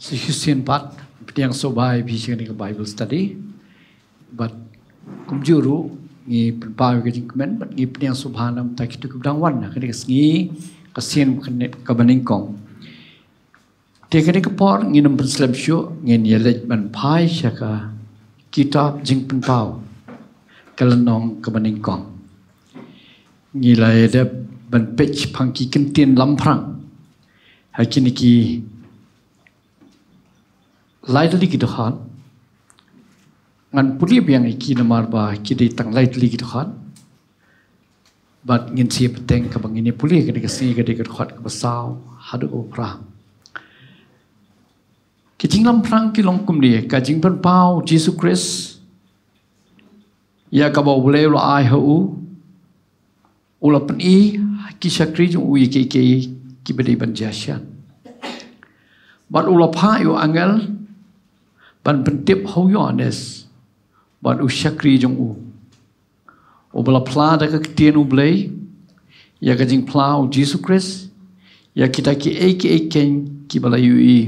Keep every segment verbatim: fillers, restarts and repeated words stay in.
si Hussein Pat yang sobai bising ni ke Bible study, but kumjuru ngi penpaw ke jingmen, but ngi yang subhanam tak itu kubdang wan na kini ngi kasian ke beningkong. Dia kini kepor ngi nombor selebsyu ngi nyelej ban pai syaka kitab jing penpaw kelenong ke beningkong. Ngi lai de ban pech pangki kentin lamprang. Hakini ki lightly gitu kan, ngan puli biang iki namar ba kidi tang lightly gitu kan, but ngin si peteng kabang ini puli kadi kasi kadi gitu kan kabasau hadu opera. Kijing lam prang kilong kumli kajing pen pau Jesus Christ, ya kabau boleh lo ai hu, ula pen i kisah krijung ui ki ki ki bedi banjasyan, but ula pa yu angel. Ban pentip hau yones ban usyakri jong u obala pla da ka tien u blai ya ka jing pla u Jesus Christ ya kita ki e ki e ken ki bala yu i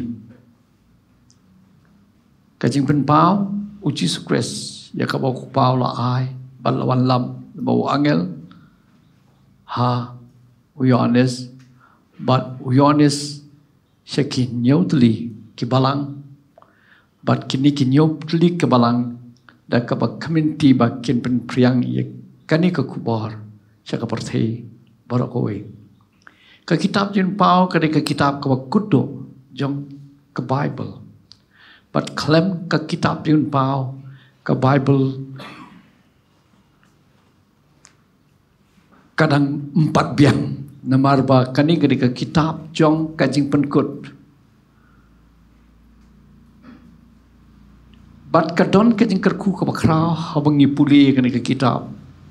ka jing pen pau u Jesus Christ ya ka ba ku pau la ai ban lawan lam ba u angel ha u yones but u yones syakin nyautli ki balang but kini kinyop tuli kebalang da kabak community bakin pen priang ye kani ke kubor syaka perthei barakowe ka kitab jin pau ka ka kitab ka kudo jong ke Bible but klem ka kitab jin pau ka Bible kadang empat biang namar ba kani ka ka kitab jong ka jing pen kut. Bat kadon ke jingkar ku ke bakrau habangi puli ke ni ke kitab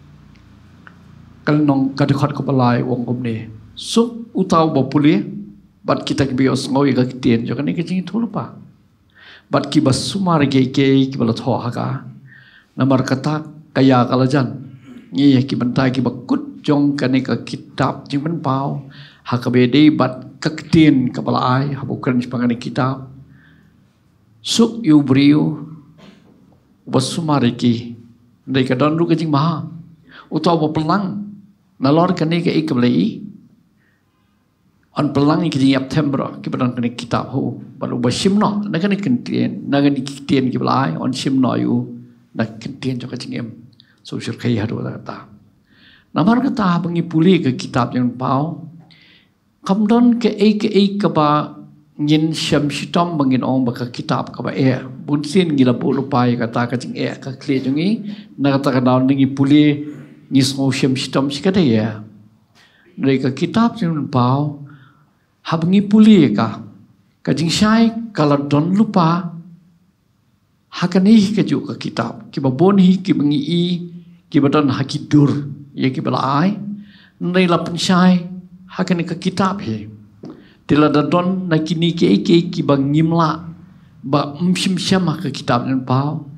kalnong kadekhat ke balai wong komne sup utau ba puli bat kita ke bios ngoi ke tien jo kan ni ke jing tu lupa bat ki bas sumar ge ge ki bala tho haka namar kata kaya kalajan ngi ki bentai ki bakut jong kan ni ke kitab jing ben pau haka bede bat ke tien ke balai habukan sepangani kitab sup yu briu Basumari dari kadang lu kecing maha, utau apa pelang, nalor kini ke ik belai, on pelang ini kecing September, kita dan kini kitab hu, baru basimno, nak kini kentien, nak kini kentien kita belai, on simno yu, nak kentien juga kecing em, so syurkai hadu kata. Namar kata bengi puli ke kitab yang pau, kamdon ke ik ik keba ngin syam shitom bangin ong baka kitab kaba e bunsin gila bu lupai kata kacing e ka kle jungi na kata ka ningi puli ni smo syam shitom sikade ya dari ka kitab jun pau habangi puli ka kajing syai kala don lupa hakani ke ju ka kitab ki baboni ki bangi i ki badan hakidur ye ki balai nei la pensyai hakani ka kitab he Tila dadon na kini ke ke ki bang ngimla ba msim syama ke kitab nan pau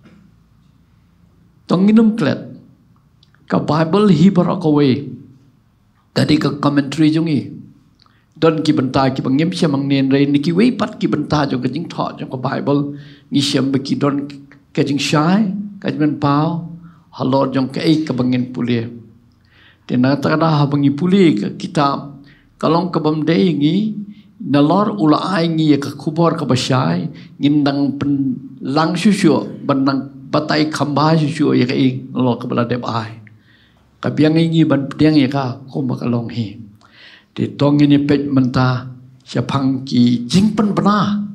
tong nginum klet ka Bible hi barakowe tadi ka commentary jungi don ki benta ki bang ngim syamang nen re ni ki we pat ki benta jong ka jing tho jong ka Bible ni syam be ki don ka jing syai ka jing pau halor jong ka e ka bangin pulie tena ta da ha bangi pulie ka kitab kalong kabam dei ngi nalor ula ai ngi ka kubor ka basyai ngindang pen lang syusyu banang batai khamba syusyu ya kai nalor ka bala dep ai ka biang ngi ban piang ya ka ko ma kalong hi ti tong ni pet menta syapang ki jingpen bana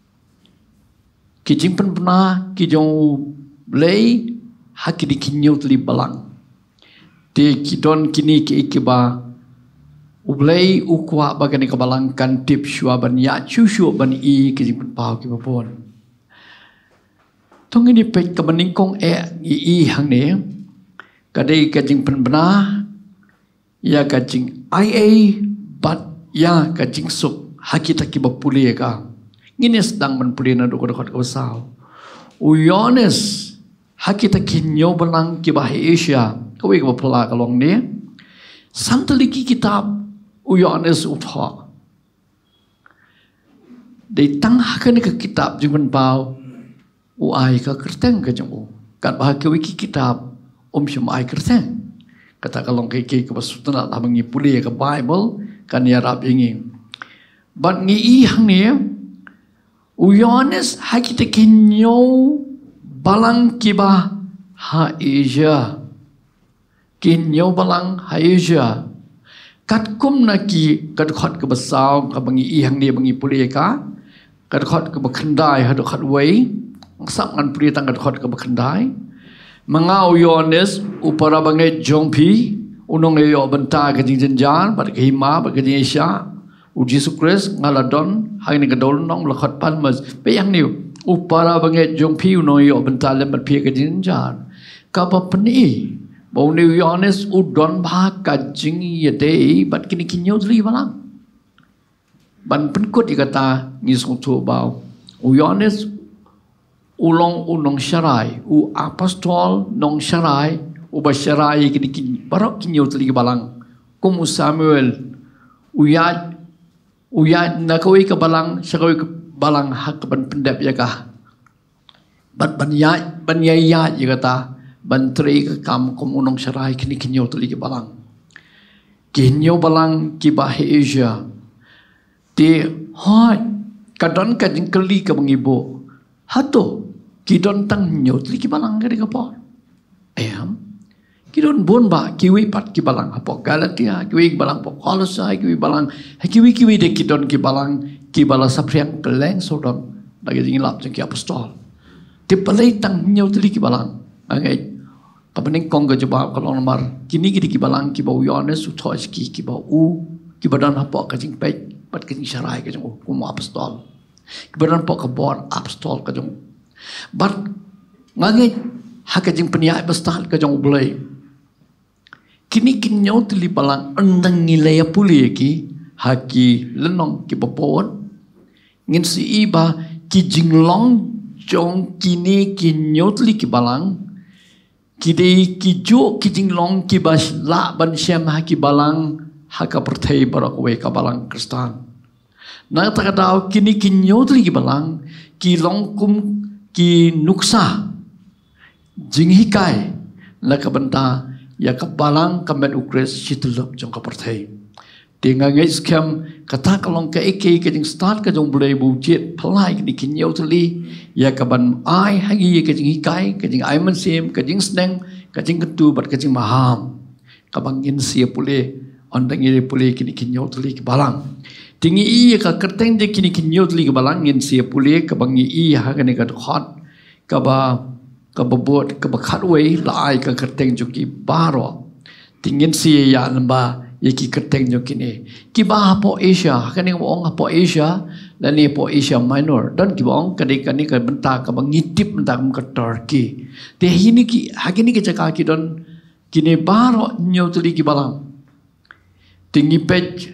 ki jingpen bana ki jong lei haki di kinyo tli balang ti ki don kini ki ikiba Ublay ukwa bagani kabalangkan tip syua ban ya cucu ban i kejimpan pau ki babon. Tong ini pek kemeningkong e i i hang ne kadai kejimpan bena ya kajing I A bat ya kajing suk hakita ki bapuli ka. Ngini sedang menpuli na doko doko usau. Uyones hakita kinyo benang ki bahi Asia. Kawe ka bapula kalong ne. Santaliki kitab Uyones utha Dari tengah ke ni ke kitab jumpa pau uai ke kerteng ke jemu. Kat bahagia wiki kitab om semua ai kerteng. Kata kalau ke ke ke pasutna lah mengipuli ke Bible kan ya rap ingin. But ngi ihang ni u Yohanes ha kita kinyo balang kiba ha Asia. Kinyo balang ha Asia. Kat kum naki kat khot ke besau ke bangi ihang ni bangi puli ka. Kat khot ke bekendai ha khot wei. Sak ngan puli tang kat khot ke bekendai. Mengau Yohanes upara bangai jongpi unong yo benta ke jinjan pada ke hima pada ke Asia. U Jesus Christ ngaladon hai ni gadol nong lakhot palmas pe yang ni upara bangai jongpi unong yo benta lem pi ke jinjan. Ka pa peni bau ni Yohanes udon ba ka jing ye dei bat kini kinyo dri balang. Ban penkut dikata ni song tu bau. U Yohanes ulong unong syarai u apostol nong syarai u basyarai kini kini barok kinyo tali balang kum Samuel uyat uyat nakoi ke balang syakoi ke balang hak ban pendap ya kah ban ban ya ban ya ya kata ban tri ke kam kum unong syarai kini kinyo tali balang kinyo balang ki bah Asia ti hot kadon ka jingkeli ke mengibo hato kidon tang nyot li kibalang ke dikapo ayam kidon bon ba kiwi pat kibalang apo Galatia kiwi kibalang po Kolosai kiwi balang kiwi kiwi de kidon kibalang kibala sapriang keleng sodom lagi jing lap jing apostol ti palai tang nyot li kibalang angai kapening kong ke jebab kalau nomor kini kidi kibalang kibau Yohanes utois ki kibau u kibadan apo ka jing pej pat jing syarai ka jing kum apostol kibadan po ka bon apostol ka jing but ngangai hakajing peniak bestal ke jong ulai kini kinyo tili balang endang ngilaya puli ki haki lenong ki popon ngin si iba ki jinglong jong kini kinyo tili ki balang kide ki jo ki jinglong ki bas la ban syam haki balang haka pertai barak we ka balang Kristan na takadau kini kinyo tili ki balang ki longkum ki nuksa jinghikai la ka benta ya ka balang ka men ukres situlop jong ka perthai tinga ngai skem kata kalong ka eke ke jing start ka jong bulai bu jet phlai ni kinyo tali ya ka ban ai hagi ke jinghikai ke jing ai man sim ke jing sneng ka jing ketu bat ka jing maham ka bangin sia pule ondang ire pule kini kinyo tali ki balang tingi i ka kerteng de kini kinyo tli ke balang ngin sia puli ke bangi i ha kene ka khot ka ba ka babot ka bakhat wei lai ka kerteng joki baro tingin sia ya lamba yaki kerteng joki ne ki ba po Asia kene ong po Asia dan ni po Asia Minor dan ki bong kadi kani ka benta ka bangi tip benta ka Turkey te hini ki ha kini ke caka ki don kini baro nyo tli ki balang tingi pej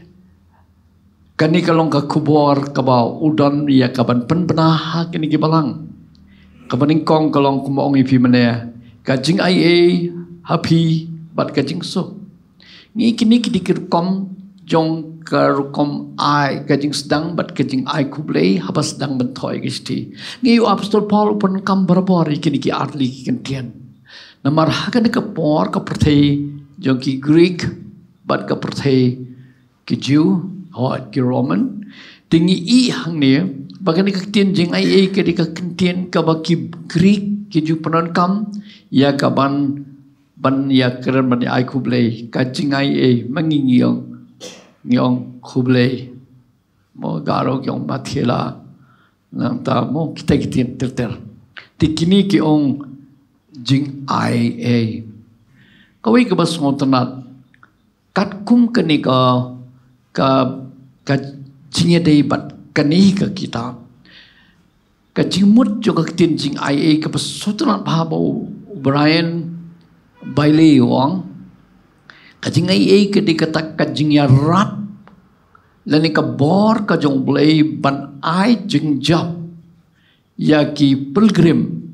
kani kalong ka kubor kabau udon ya kaban penbenah kini ki balang kabaning kong kalong kumong ipi mane kajing ai e happy bat kajing so ni kini ki kom jong karukom ai kajing sedang bat kajing ai kublei habas sedang bentoy gisti ni apostol Paul pun kam berbor kini ki arli ki kentian namar hakan ka por ka perthai jong ki Greek bat ka perthai ki Jew hot ki Roman tinggi i hang ni bagan ka tien jing ai ai ke ka kentien ka ba ki Greek ki ju panon kam ya ka ban ban ya keren ban ai kublei ka jing ai ai mangingiong ngiong kublei mo garo kyong mathela nam ta mo kita kitien ter ter tikini ki ong jing ai ai kawai ka bas ngotanat kat kum kani ka ka ka jingya dei bat kani ka kita ka jingmut jo ka tin jing ai ai ka pasutran bhabo Brian Bailey wong ka jing ai ai ka di kata ka jingya rap lani ka bor ka jong blai ban ai jing job ya ki pilgrim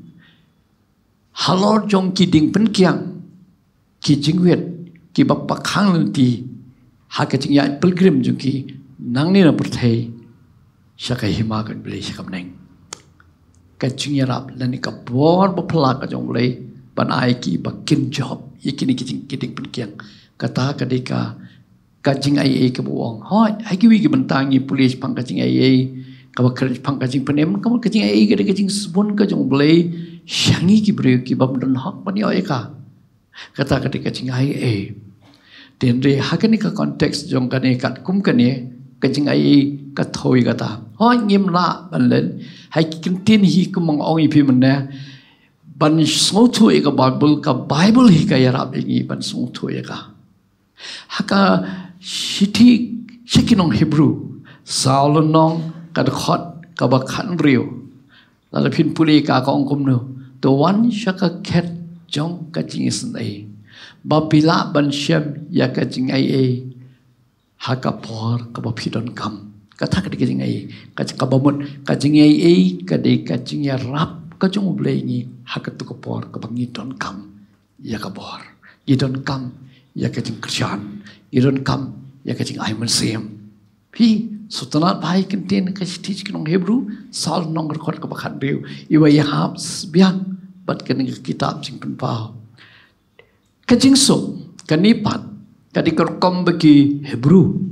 halor jong ki ding pen kyang ki jingwet ki bappa khang ti ha ka jing ya pilgrim jong ki nang ni na perthai Syakai hima kan beli syakam neng. Kajing yarap dan ikabor berpelak kajong beli ban aiki bakin job. Ikini kajing kiding penkiang kata kadika kajing ai ai kebuang. Hoi, hai kiwi bentangi polis pang kajing ai ai. Kamu kerja pang kajing penem, kamu kajing ai ai kada kajing sebun kajong beli syangi ki beri ki bam dan hak pani aika. Kata kadika kajing ai ai. Dan re hakani ka konteks jong kani kat kum kani kajing ai kat thoi kata. Hoi ngim la ban len. Hai kintin hi kumang ong ipi mana ban songtu eka Bible ka Bible hi ka yarap ingi ban songtu eka haka shiti shikinong Hebrew saulonong kadkhot ka bakhan rio lalapin puli ka ka ongkom no the one shaka ket jong ka jingis nai babila ban shem ya ka jing ai ai haka por ka bapidon kam kata ka jing ai ka kabamut ka jing ai ai ka de ka jing ya rap kajong ulay ni hakat tu kapor kabang idon kam ya kabor idon kam ya kajing Christian idon kam ya kajing Iman Sim pi sutanat bahai kintin kasih kinong Hebrew sal nong rekod kabakhan riu iwa ya habs biang bat kening kitab sing penpau kajing so kanipat kadi kerkom bagi Hebrew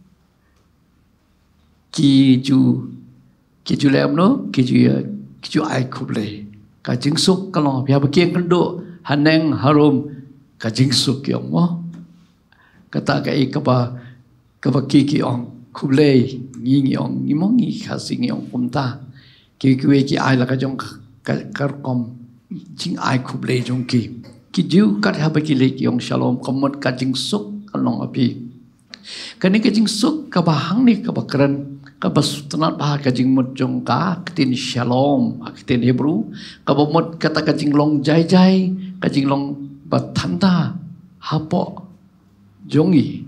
ki ju ki ju lemno ki ju ya kiju ai kuble kajing suk kalau biar bagian kendo haneng harum kajing suk yang mo kata kai kaba kaba kiki ong kuble ngi ong ngi mong ngi khasi ngi ong kumta ki ki ki ai la kajong karkom jing ai kuble jong ki kiju kat ha bagi le ki ong shalom komot kajing suk kalong api kani kajing suk kaba hang ni kaba keren kabas tenat bah kajing mut jong ka ketin shalom ketin Hebrew kabamut kata kajing long jai jai kajing long batanda hapo jongi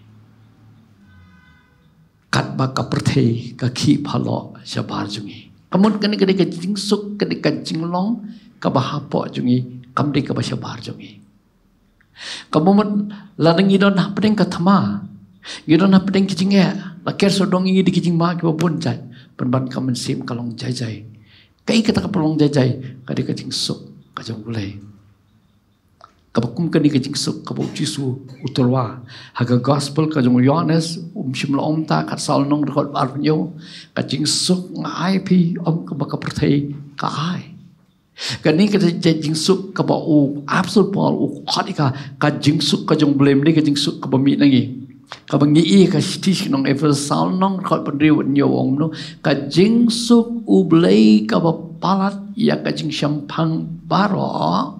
kat ba kaperthei ka khi phalo shabar jongi kamut kani kadi kajing suk kadi kajing long kabah hapo jongi kamdi kabah shabar jongi kabamut ladang idon hapdeng kathama idon hapdeng kajing ya lakir sodong ini dikijing mak wapun jai penban kamen sim kalong jai jai kai kata kapolong jai jai kadi kajing suk kajong bulai kabakum kani kajing suk kabau jisu utolwa haga gospel kajong Yohanes um shimla om ta kat sal nong rekod arnyo kajing suk ngai pi om kabaka perthei ka ai kani kata kajing suk kabau absolut pol u khatika kajing suk kajong blame ni kajing suk kabami nangi kabang ni ka stis nong ever sound nong khot pendriu nyo om no ka jing suk ublei ka palat ya ka jing syampang baro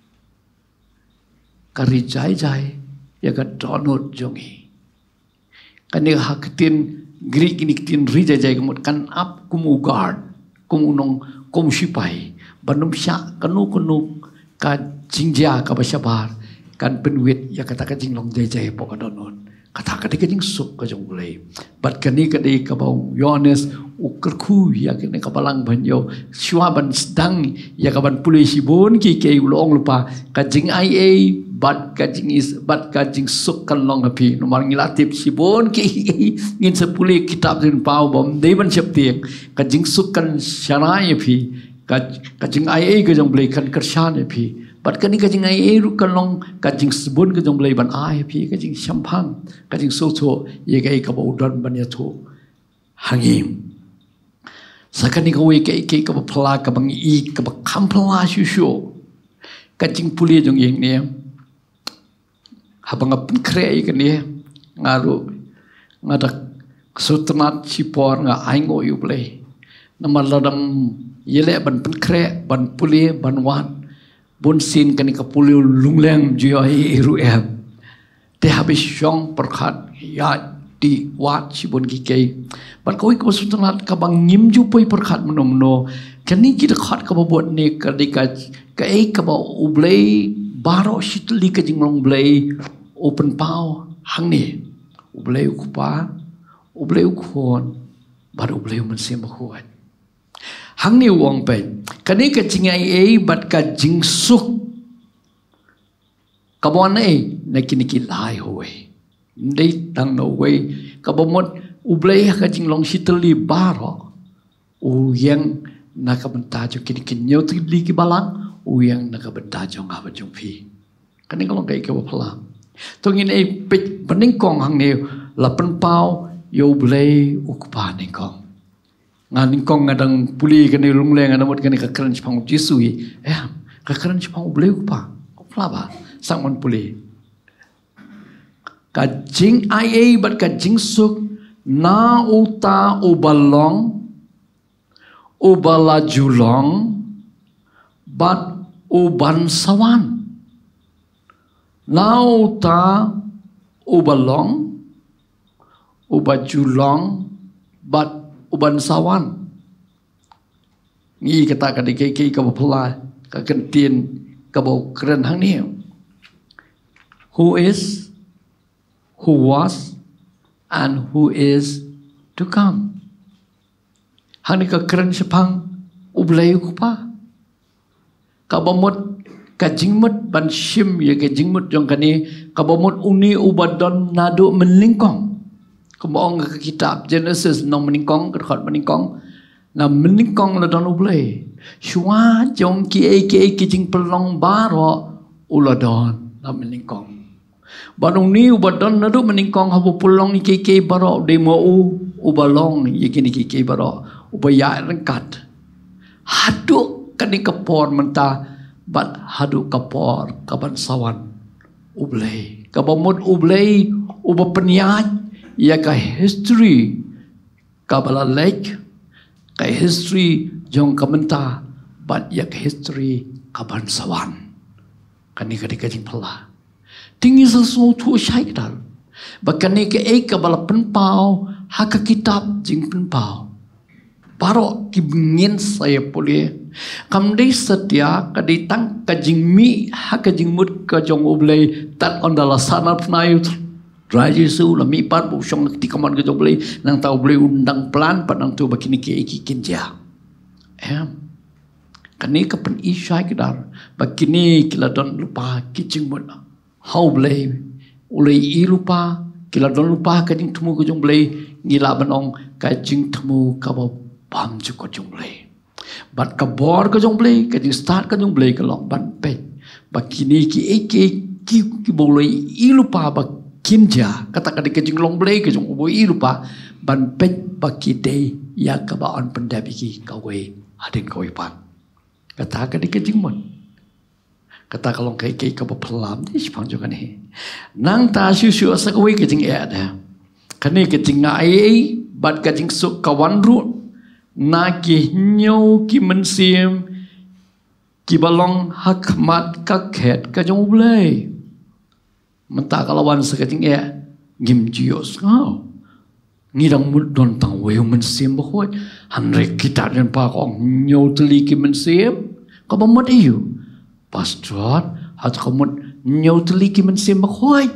ka rijai jai ya ka donut jongi kan ni hakitin Greek ni kitin rijai jai kemut kan up kumu guard kumu nong kum sipai banum sya kanu kanu ka jingja ka basyabar kan penwit ya kata ka jing long jai jai pok donut kata kadi kajing suk kajong bulai bat kani kadi kabau Yohanes ukerku ya kini kabalang banyo syuaban sedang ya kaban pulih sibun ki kei ulong lupa kajing ai ai bat kajing is bat kajing suk kan long api nomor ngilatip sibun ki ngin sepulih kitab din pau bom deban septiek kajing suk kan syarai api kajing ai ai kajong bulai kan kersan api bat kani kajing ai ai ru kan long kajing sebun kajong bulai ban ai api kajing syampang kajing soto ye kai kabau don ban ya tho hangim sakani ka we kai kai ka phala ka bang i ka kampla shusho kajing puli jong yeng ne habang apun krei ka ne ngaru ngada sutnat sipor nga aingo yu play namal ladang yele ban pen kre ban puli ban wan bun sin kani ka puli lungleng jio hi ru em te habis shong perkhat ya di wat sibun ki kai ban koi ko sutnat ka bang ngim ju poi perkhat menom no kani kita khat ka bot ne ka di ka ka ei ka ba ublei baro shitli ka jinglong blei open pau hang ni ublei kupa ublei khon bar ublei man sem khot hang ni wong pe kani ka chingai ei bat ka jingsuk ka bon ei na kini ki lai hoi ndei tang no wei ka bomot ublay ka jing long sitali baro u yang nakabenta jo kini kinyo tili ki balang u yang nakabenta jo ngaba jong pi kaning kalong kai ka phala tongin ai pit baning kong hang ne lapan pau yo ublay ukpa ning kong nganing kong ngadang puli kani lungleng anamot kani ka kran chpang jisui eh ka kran chpang ublay ukpa phala ba sangman puli ka jing ai ai bat ka jing suk na uta ubalong ubala julong bat uban sawan na uta ubalong uba julong bat uban sawan ngi kata ka di kai ka phala ka kentien ka bo kren hang ni who is who was and who is to come hang ni ka kren sepang ublay ko pa ka bamot ka jingmut ban shim ye ka jingmut jong kani ka bamot uni ubadon nado menlingkong kemong ka kitab Genesis nong meningkong ka khot meningkong na meningkong la don ublay shwa jong ki ai ki ai ki jing pelong baro uladon na meningkong banung ni ubadon nado meningkong habu pulong ni ki ki baro de mo u ubalong ye kini ki ki baro ubaya rengkat haduk kani kapor menta bat haduk kapor kaban sawan ublay kabamut ublay uba penyaj ya ka history kabala lek ka history jong kamenta bat ya ka history kaban sawan kani kadi kajing pala tinggi sesuatu syaikdal bakani ke ek kabala penpau haka kitab jing penpau Paro kibingin saya boleh kamdai setia kaditang kajing mi hak kajing mut kajong ublay tat on dala sana pnayu raja su la mi pat bu syong ti kaman kajong ublay nang tau ublay undang plan pat nang tu bakini ke iki kinja em kani kapan isya kidar bakini kila don lupa kicing mut hau ublay ulay i lupa kila don lupa kajing temu kajong ublay ngila banong kajing temu kabau pam cukup jumlah, bat kabor ke jumlah, ke start ke jumlah ke long ban pet, bakini ki eke ki ki boleh ilupa bak kinja, kata kata ke jing long boleh ke jung boleh ilupa ban pet baki day ya kabaan pendabiki kawe adin kawe pan, kata kata ke jing mon, kata kalau kai kai kau pelam ni sepang juga ni, nang ta susu asa kawe ke jing ada, kani ke jing ngai bat ke jing suk kawan ru na ki nyo ki mensim ki balong hakmat ka khet ka jong blay menta kalawan sekajing ya gim jios ngau ngidang mud don tang weu mensim bakoi hanre kita dan pa kong nyo teli ki mensim ka bamot iu pastrat hat kamut nyo teli ki mensim bakoi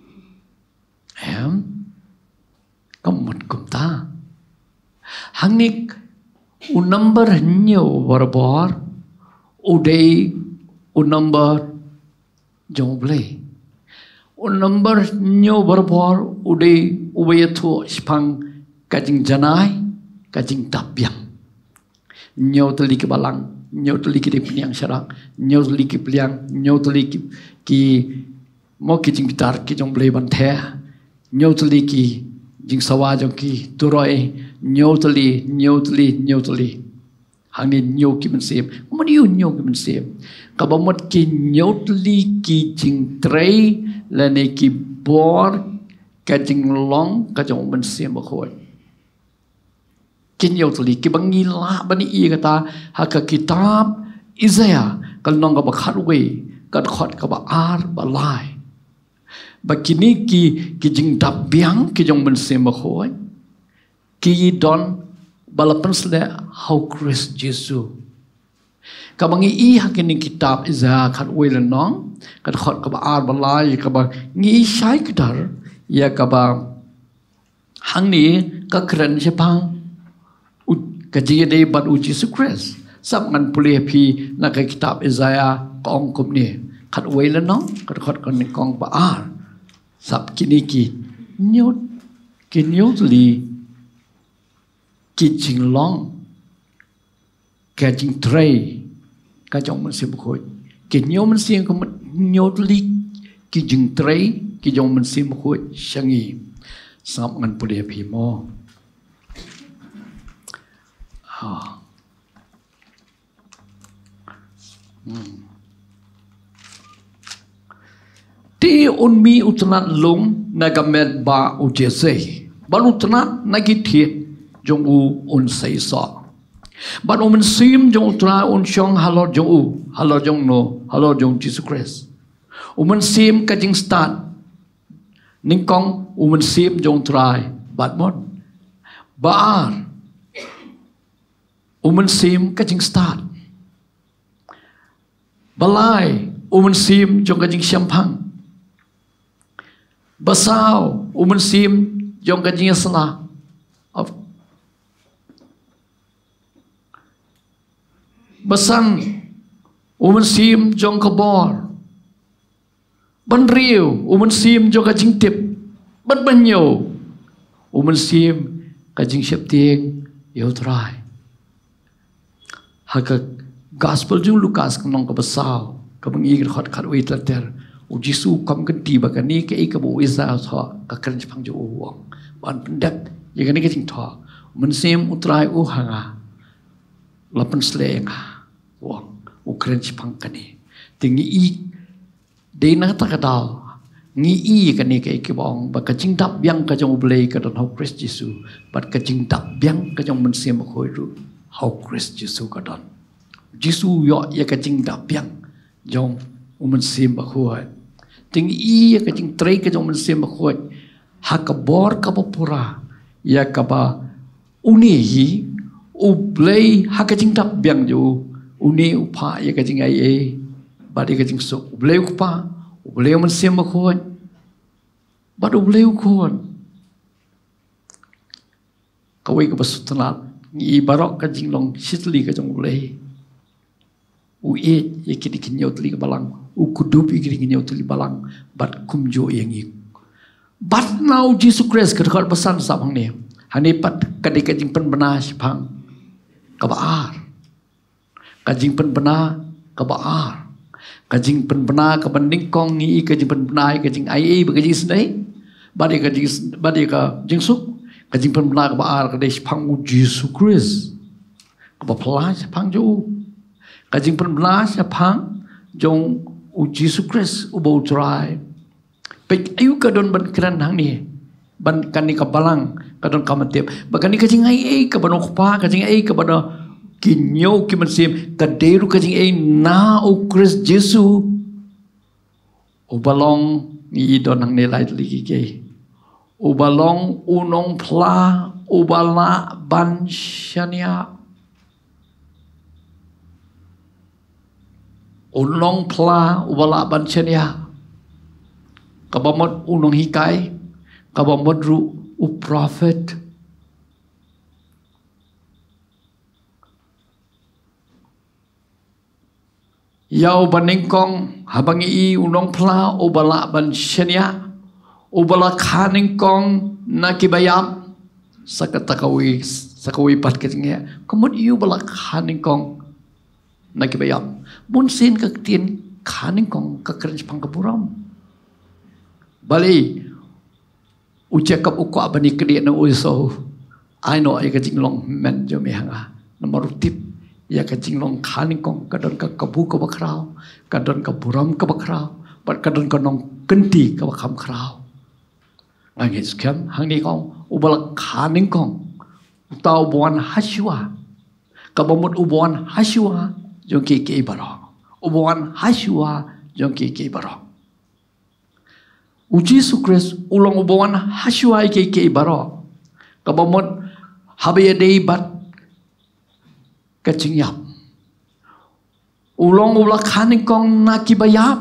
em kamut kumta hangnik un number nyo barbor uday un number jongle un number nyo barbor uday ubayatu spang kajing janai kajing tapiang nyo teli ke balang nyo teli ke peniang syarang nyo teli ke peliang nyo teli ki mo ki jing bitar ki jongle ban the nyo teli ki jing sawa jong ki turoi nyotali nyotali nyotali hangni nyo ki mensem kumani yu nyo ki mensem kabamot ki nyotali ki jing trei lane ki bor ka jing long ka jong mensem bakoi ki nyotali ki bangila bani i kata haka kitab Isaiah kal nong ka bakhatwe ka khot ka ba ar balai bakini ki ki jing dabyang ki jong mensem bakoi ki don balapan sele how Christ Jesus kabangi i hakini kitab Isaiah khat welan nong kat khot ka ba ar balai ka ba ngi shai kidar ya ka ba hang ni ka kren sepang u ka ji de bat u Jesus Christ sab ngan pulih pi na ka kitab Isaiah ka ong kup ni khat welan nong kat khot ka ni kong ba ar sab kini ki nyot ki nyot li ki jing long ka jing tray ka jong man sim khoi ki nyo man sim ko nyo li ki jing tray ki jong man sim khoi shangi sap ngan pule phi mo ha ti un mi utnat lung nagamet ba ujese ban utnat nagithit jong u un sei so ban um sim jong utra un shong halor jong u halor jong no halor jong Jesus Christ um sim ka jing start ning kong um sim jong try bat mon baar um sim ka jing start balai um sim jong ka jing champang basau um sim jong ka jing sala of basang uman sim jong kabor ban riu uman sim jong ka jing tip ban banyo uman sim ka jing shep tieng yo try haka gospel jung Lukas kanong ka basau ka bang igir khot khat ui tlater u Jisu kam kan ti ba kan ni ke ik bu isa tho ka kan phang jo wong ban pendap ye kan ni ka jing tho uman sim utrai u hanga lapan slenga wong ukren chipang kani tingi i de na ta kadal ngi i kani ke ke bong ba ka jing dap yang ka jong blei ka don hau Christ Jesu bat ka jing dap yang ka jong men sim khoi ru hau Christ Jesu ka don Jesu yo ya ka jing dap yang jong men sim ba khoi tingi i ka jing trei ka jong men sim ba khoi ha ka bor ka pura ya ka ba uni hi u blei ha ka jing dap yang ju uni upa ya ka jing ai e badi ka jing so bleu pa bleu man sim ma khon bad bleu khon ka wei ka basutna i barok ka jing long sitli ka jong blei u e ye ki dik nyot li balang u kudup i ki nyot li balang bad kum jo yang i bad now Jesus Christ ka khot basan sa bang ne hani pat ka dik ka jing pen bana pang ka baar kajing pen bena ka baar kajing pen bena ka banding kong ngi kajing pen bena kajing ai ai ba kajing snai badi kajing badi ka jing suk kajing pen bena ka baar ka dei phang u Jesus Christ ka ba phla phang jo kajing pen bena sa phang jong u Jesus Christ u bo try pe ayu ka don ban kran hang ni ban kan ni ka balang ka don ka matep ba kan ni kajing ai ai ka banok pa kajing ai ka bana kinyo ki man sim kaderu ka jing ai na o Christ Jesu o balong ni don nang nelai lagi ke o balong unong pla o bala ban shania unong pla o bala ban shania kabamot unong hikai kabamot ru u prophet yau baningkong habang i unong pla o bala ban shenia o bala khaningkong nakibayam sakatakawi sakawi pat ketnya komod yu bala khaningkong nakibayam munsin ka tin khaningkong ka kren pang kapuram bali ucakap ukwa bani kedi na uso I know ai ka jinglong men jo me hanga namarutip ya ka jinglong khaning kong kadon ka kabu ka bakrao kadon ka buram ka bakrao pat kadon ka nong kenti ka bakam krao angin skam hang ni kong ubal khaning kong tau buan haswa ka bomot ubuan haswa jong ki ki baro ubuan haswa jong ki ki baro u Jesus Christ ulong ubuan haswa ki ki baro ka bomot habi dei bat kacing yap ulong ulak khaning kong nakibayap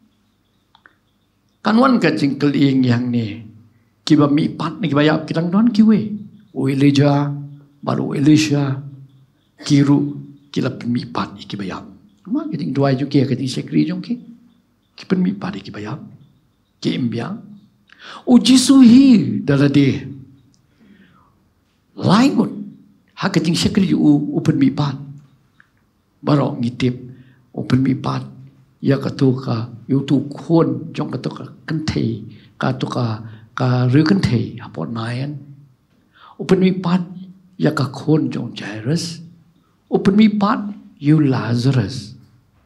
kanwan kacing keling yang ni kiba mi pat nakibayap kitang don kiwe u Elijah baru Elisha kiru kilap mi pat ikibayap ma kacing dua juke kacing sekri jongke kipen mi pat ikibayap ki imbiang u Jisu hi dalade laingut hak jing syakri u open mi pat barok ngitip open mi pat ya ka tu ka yu tu khon jong ka tu ka kan thei ka tu ka ka ru kan thei apot nayan open mi pat ya ka khon jong Jairus open mi pat yu Lazarus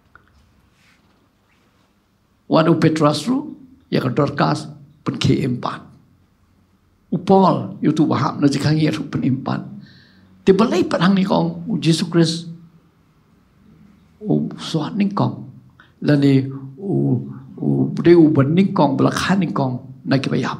wan u Petrus ru ya ka Dorcas pen ke empat u Paul yu tu bahap na jikang ye ru pen empat te balai padang ni kong u Jesus Christ u suat ning kong la ni u u de u ban ning kong bla khan ning kong na ki bayap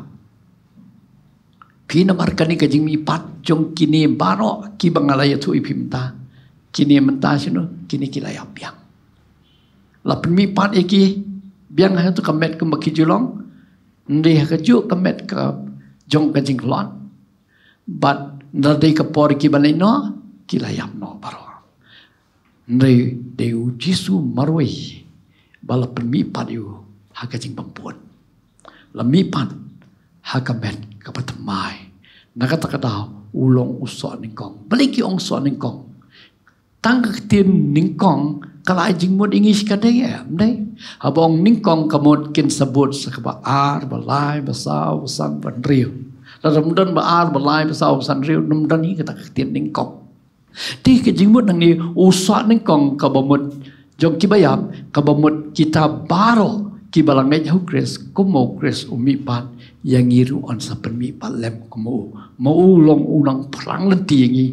pi na mar kan ni ka jing mi pat jong kini baro ki bangala ya tu ipimta kini menta sino kini kilayap biang la pen mi pat eki biang ha tu kamet ke maki julong ndi ha ju kamet ka jong ka jing lon but ndai ka por ki banai no kilayap no baro ndai deu Jisu marwai bala pen mi pat yu ha ka jing pampun la mi pat ha ka met ka patamai na ka takadaw ulong uso ning kong balik ki ong so ning kong tang ka tin ning kong kalai jing mod ingis ka dei ndai habong ning kong kamot kin sabut sa ka ba ar balai basaw sang ban riu la dam dan ba ar balai basaw san riu num dan hi ka tak tin ning kong ti ka jing mod nang ni uso ning kong ka ba mod jong ki bayam ka ba mod kita baro ki balang nei hu Chris ko mo Chris umi pat yang ngiru on sa pen mi pat lem ko mo mo long unang prang lan ti ngi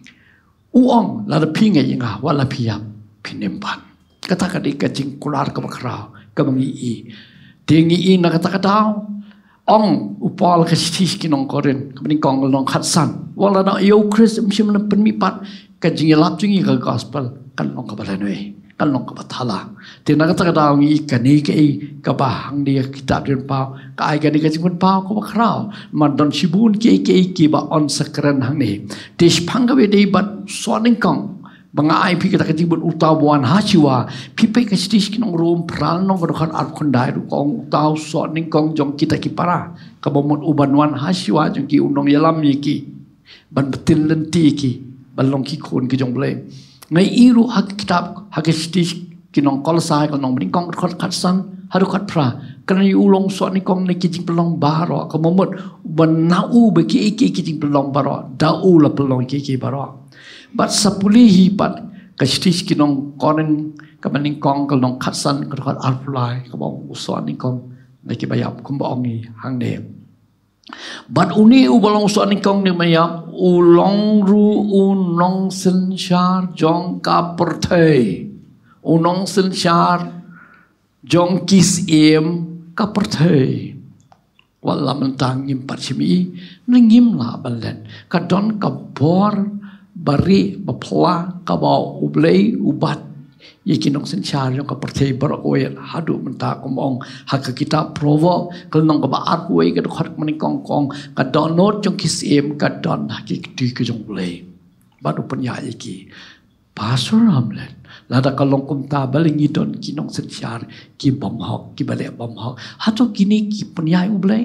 uong la da pi ngai nga wala piam pinem pan kata kadi ka jing kular ka bakrao ka bangi i tingi i na kata kadaw ong upal ka stis kinong koren ka ning kong long khatsan wala na yo Chris msim na pen mi pat ka jing lap jing ka gospel kan long ka balanoi kan long ka bathala tin na kata kadaw ngi ka ni ka i ka bahang dia kitab din pau ka ai ka ni ka jing pau ko bakrao man don sibun ki ki ki ba on sakran hang ni tish phang ka we dei bat soning kong banga ai pi kita kajing bun utabuan hasiwa pi pe ka stis kinong rum pral nong ko kan ar khondai ru kong tau soning kong jong kita ki para ka bomon uban wan hasiwa jong ki unong yalam ni ki ban betil lenti ki balong ki khon ki jong ble ngai iru hak kitab hak stis kinong kolsai konong bring kong khot khatsan haru khat pra kan yu long soning kong ni ki jing pelong baro ka momot ban nau be ki ki ki jing pelong baro dau la pelong ki ki baro bat sapulihi pat kastis kinong konen kamaning kong kalong khatsan khat arfly kabong uson ning kong naki bayap kumbong ni hang ne bat uni u balong uson ning kong ni mayap ulong ru unong sen char jong ka perthei unong sen char jong kis em ka perthei wala mentang ngim patchimi ningim la balen kadon ka bor bari bapla kabau ublei ubat yikinong senchar yung kapertay barakoy hadu menta kumong hak kita provo kalnong ka baat kuy ka dokhat maning kong kong ka donot yung kisim ka don hakikti ka yung ulay badu panya yiki pastor hamlet lada kalong kumta baling idon kinong senchar ki bomhok ki bale bomhok hatu kini ki panya ublay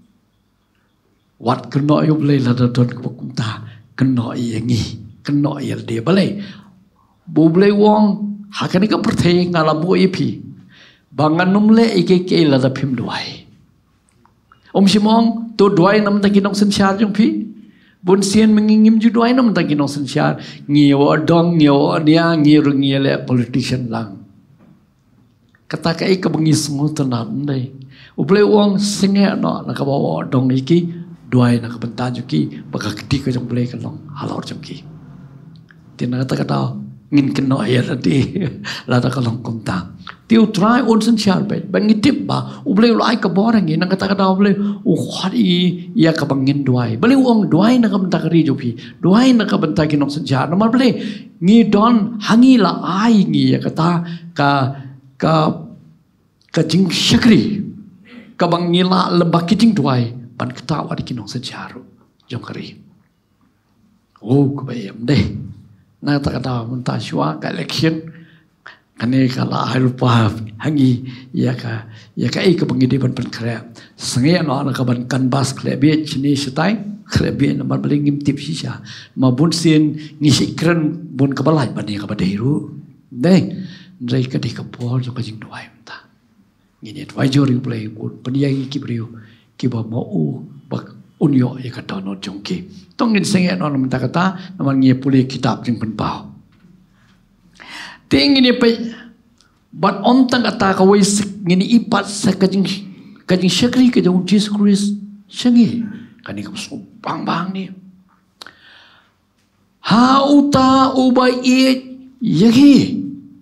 wat keno ublay lada don kumta keno yangi keno yel dia balai boblai wong hakani ka perthai ngala bo ipi bangan numle ike ke la da phim duai om simong to duai nam ta kinong senchar jong pi bun sien mengingim ju duai nam ta kinong senchar ngiwo dong ngiwo dia ngir ngile politician lang kata kai ka bengi smu tenan dai boblai wong singe no na ka bawa dong iki duai na ka benta ju ki baka kiti ka jong blai ka long halor jong ki tina kata kata ngin keno ayat tadi lada kalong kumta tiu try on sen charbe bangi tip ba uble ulai ka borang nang kata kata uble u khari ya ka bangin duai bali uang duai na ka benta kari jopi duai na ka benta kinong sen char nomor bale ngi don hangi la ai ngi ya kata ka ka ka jing syakri ka bangila lebak kijing duai pan kata wa kinong sen charu jong kari oh kebayam deh na takada munta shwa ka election kane kala harupa hangi ya ka ya ka ik pangidi ban pan khre sange no na ka ban kan bas khle be chini sitai Kelebihan nama beli ngimtip sisa. Ma bun sin ngisi keren bun kebalai bani kabadairu. Deh, dari kadih kapol jauh kajing doai mta. Ini doai jori boleh bun peniai kibriu kiba mau bak unyo ya kata no jongki. Tong ngin sengat no mta kata nama ngie pulih kitab jing penpau. Ting ini pe bat om tang kata kawai ngini ipat sekajing kajing syakri kajing Jesus Christ syangi. Kani kamu bang bang ni. Ha uta ubay it yagi.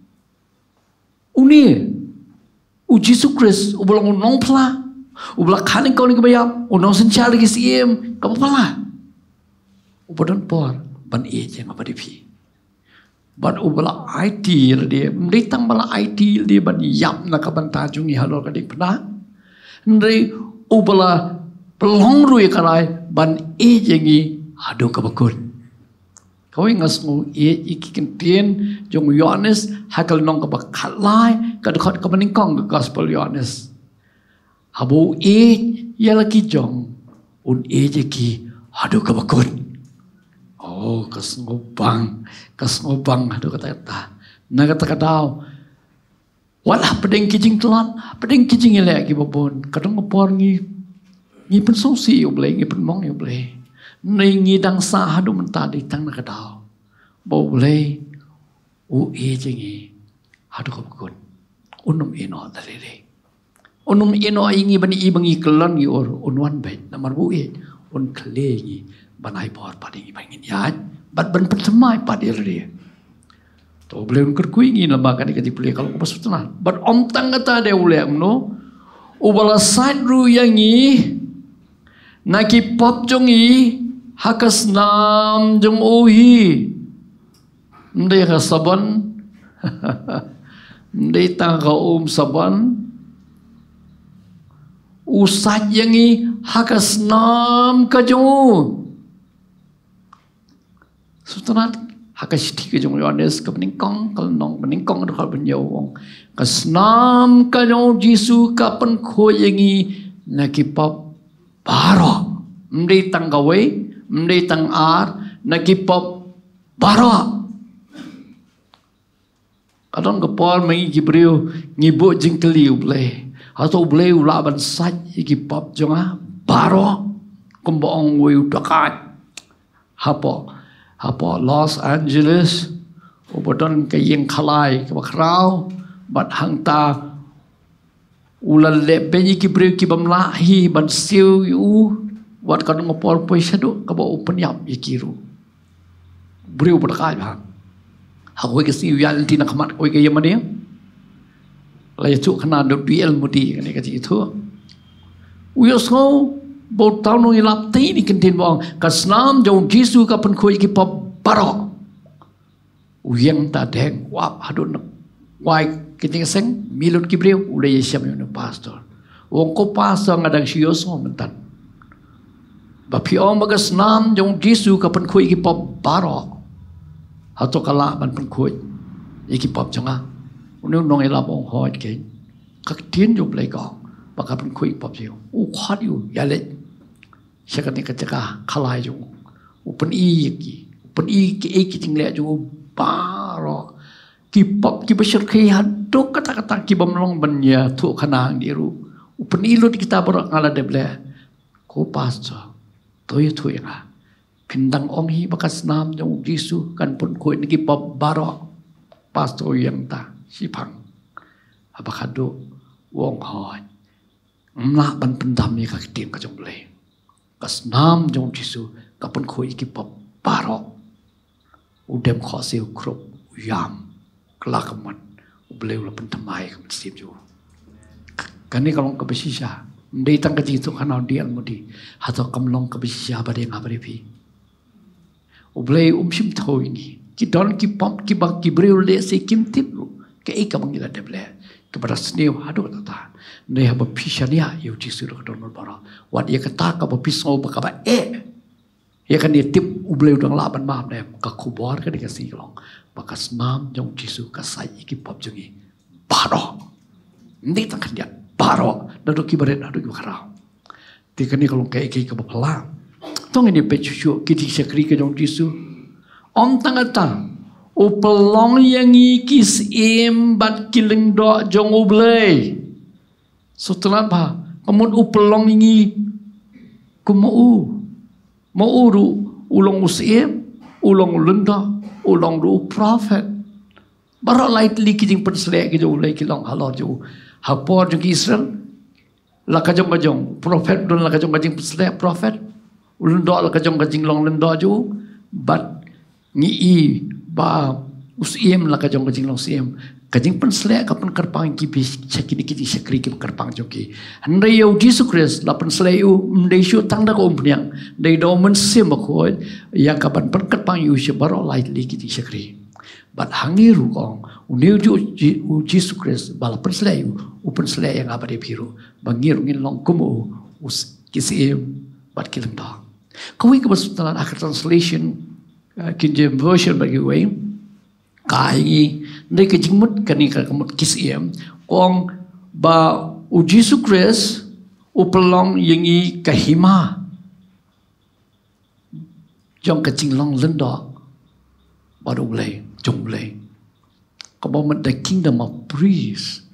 Uni. U Jesus Christ ubalang unong pala. Ubala kaning kau ni kebayap. Unong sencha lagi siem. Kamu pala. Ubadan por ban it yang apa dipi. Ban ubala I T dia. Meritang bala I T dia ban yap nak kabanta jungi halor kadik pernah. Ndri ubala pelong rui karai ban e jengi adu kabakun. Kau ingat semua e ikikin tien jong Yohanes hakal nong kabakat lai kadukot kamaningkong ke gospel Yohanes. Habu e ya lagi jong un e jengi adu kabakun. Oh kasngobang kasngobang adu kata kata. Na kata katau. Walah pedeng kijing telan pedeng kijing elek ki babon kadang ngopor ngi ngi pen songsi yo boleh ngi pen mong yo boleh nei ngi dang sa hadu menta di tang na kadau bo boleh u e jingi hadu ko kun unum ino dalire unum ino ingi bani i bangi kelon ngi or unwan bet namar bu e un kle ngi banai por padingi bangin ya bat ban pertemai padir dia to boleh un kerkui ngi lama kan ikati boleh kalau pas tenan bat om tang kata de ulek no ubala side ru yangi Naki pop jongi hakas nam jong ohi. Ndai ka saban. Ndai tang ka um saban. Usat yangi hakas nam ka jong. Sutanat hakas ti ka jong Yohanes ka peningkong kal nong peningkong ka penyawong. Kas nam ka jong Jisu ka pen kho yangi naki pop baro mdi tang gawe mdi tang ar nakipop baro kadang kepol mengi gibriu ngibu jingkeli uble atau uble ula ban saj ikipop jonga baro kumboong we udakat hapo hapo Los Angeles ubodon kayeng khalai kabakrau bat hangta ulan lepe ni kibriu kibam lahi ban siu yu wat kan ngopor poi sadu kaba open yap ikiru briu berkai ba ha koi ke siu yan ti nak mat koi ke yamane la yachu khana do dl mudi ni ka chi thu uyo so bo tau no ilap ti ni kentin bong kasnam jong Jisu ka pen khoi ki pop baro uyang ta deng wap hadun wai kiting seng milun kibriu udah yesiam yun pastor wong ko pastor ngadang sios ngomentan bapi om bagas nam jong Jisu kapan kui ki pop baro hato kala ban pen kui iki pop jonga unu nong ela bong hot ke kak tien jo play ko baka pen kui pop siu u khat yu ya le sekani kacaka khalai jo upen i ki upen i ki e ki ting le jo baro ki pop ki besar ki hadok kata-kata ki bamlong banya tu kanang diru upen ilut kita berak ngala deble ko pastor toy tu ya pindang ong hi bakas nam jong Jisu kan pun ko ni ki pop baro pastor yang ta sipang abakado wong hoy na ban pendam ni ka tim ka jong ble kas nam jong Jisu ka pun ko ki pop baro udem kho siu krop yam kelakaman beliau lah pentemai kemudian juga. Kani kalau kebisya, ndai tang kecil itu kan dia mudi, atau kamlong kebisya pada yang apa depi. Beliau umsim tahu ini, kita ki pom ki bak ki beliau le se kim tip lu, ke ika manggil ada beliau, kepada senior aduh kata, ndai haba pisah dia, yo Jisu dah kedonor bara, wat ia kata kaba pisau bakaba eh, ia kan dia tip beliau dah laban maaf deh, kakubar kan dia kasih long. Bakas nam jong Jisu kasai iki pop jongi baro ndi tang kan dia baro dadu ki bare dadu ki bakarau tikani kalau kayak iki ke bapala tong ini pecucu kiti syakri ke jong Yesus om tangata o pelong yang ikis em bat kileng do jong oblay setelah ba kemun o pelong ini kumau mau ru ulong usiem ulong lenda ulong ru prophet barak lightly kijing perselek kijong ulay kilong halor jo hapor jong Israel lakajong kajong prophet don lakajong kajing perselek prophet ulendo lakajong kajing long lenda jo bat ngi ba usiem lakajong kajing long siem kajing perselek kapan kerpang ki bis sakini kiti sakri ki kerpang joki handai yo Jesus Christ la perselek u ndai shu tangda ko umnyang dai do men sim ko ya kapan per kerpang yu she baro lightly kiti sakri bat hangiru kong uniu ju Jesus Christ bala perselek u upen selek yang apa dia biru bangir ngin long kumu us kisiem bat kileng da kawi ke basutalan akhir translation uh, King James version bagi we kai ndai ke jingmut kani ka kemut kisiem kong ba u Jesus Christ u pelong yengi kahima jong ka jinglong lenda baru ulai jong ulai kabamat the kingdom of priests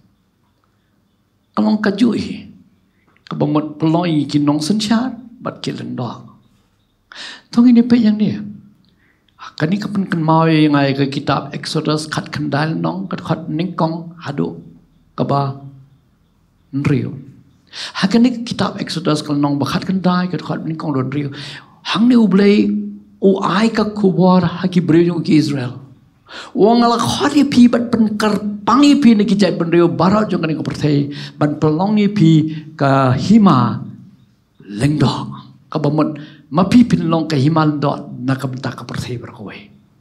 kalong kajui kabamot peloi kinong sensyat bat kileng dog tong ini pe yang ni kani kapan kan mau ngai ke kitab Exodus khat kandal nong kat khat ningkong hadu kaba nriu hakani kitab Exodus kal nong bakhat kandai kat khat ningkong don riu hang ni ublei o ai ka kubor haki breu ki Israel wong ala khari pi bat penkar pangi pi ni kijai benrio barat jong kani ko perthei ban pelongi pi ka hima lengdo ka bamot mapi pinlong ka hima lengdo na ka benta ka perthei berkowe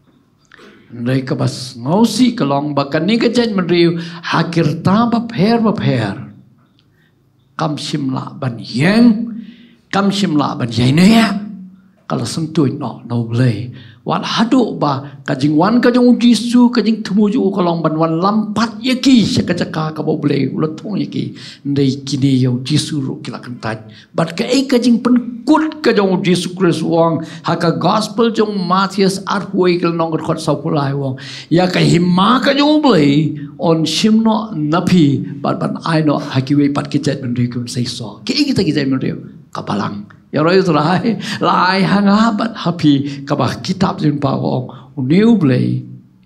ndai ka bas ngausi kalong bakan ni kijai benrio hakir ta ba pher ba pher kam simla ban yang kam simla ban yai ne kalau sentuh no no boleh wan hadu ba kajing wan kajong Yesus kajing tumuju kalong ban wan lampat yaki sakajaka ka boleh ulat thong yaki ndai kini yo Yesus ru kila kantaj bat ka ai kajing penkut kajong Yesus Kristus wang haka gospel jong Matius arhuai kal nong khot sapulai wang ya ka hima kajong boleh on simno napi bat ban ai no hakiwe pat kijat bendri kun sai so ki kita kijat bendri kapalang ya roi trai lai hanga bat happy kabah kitab jin pa ong new blay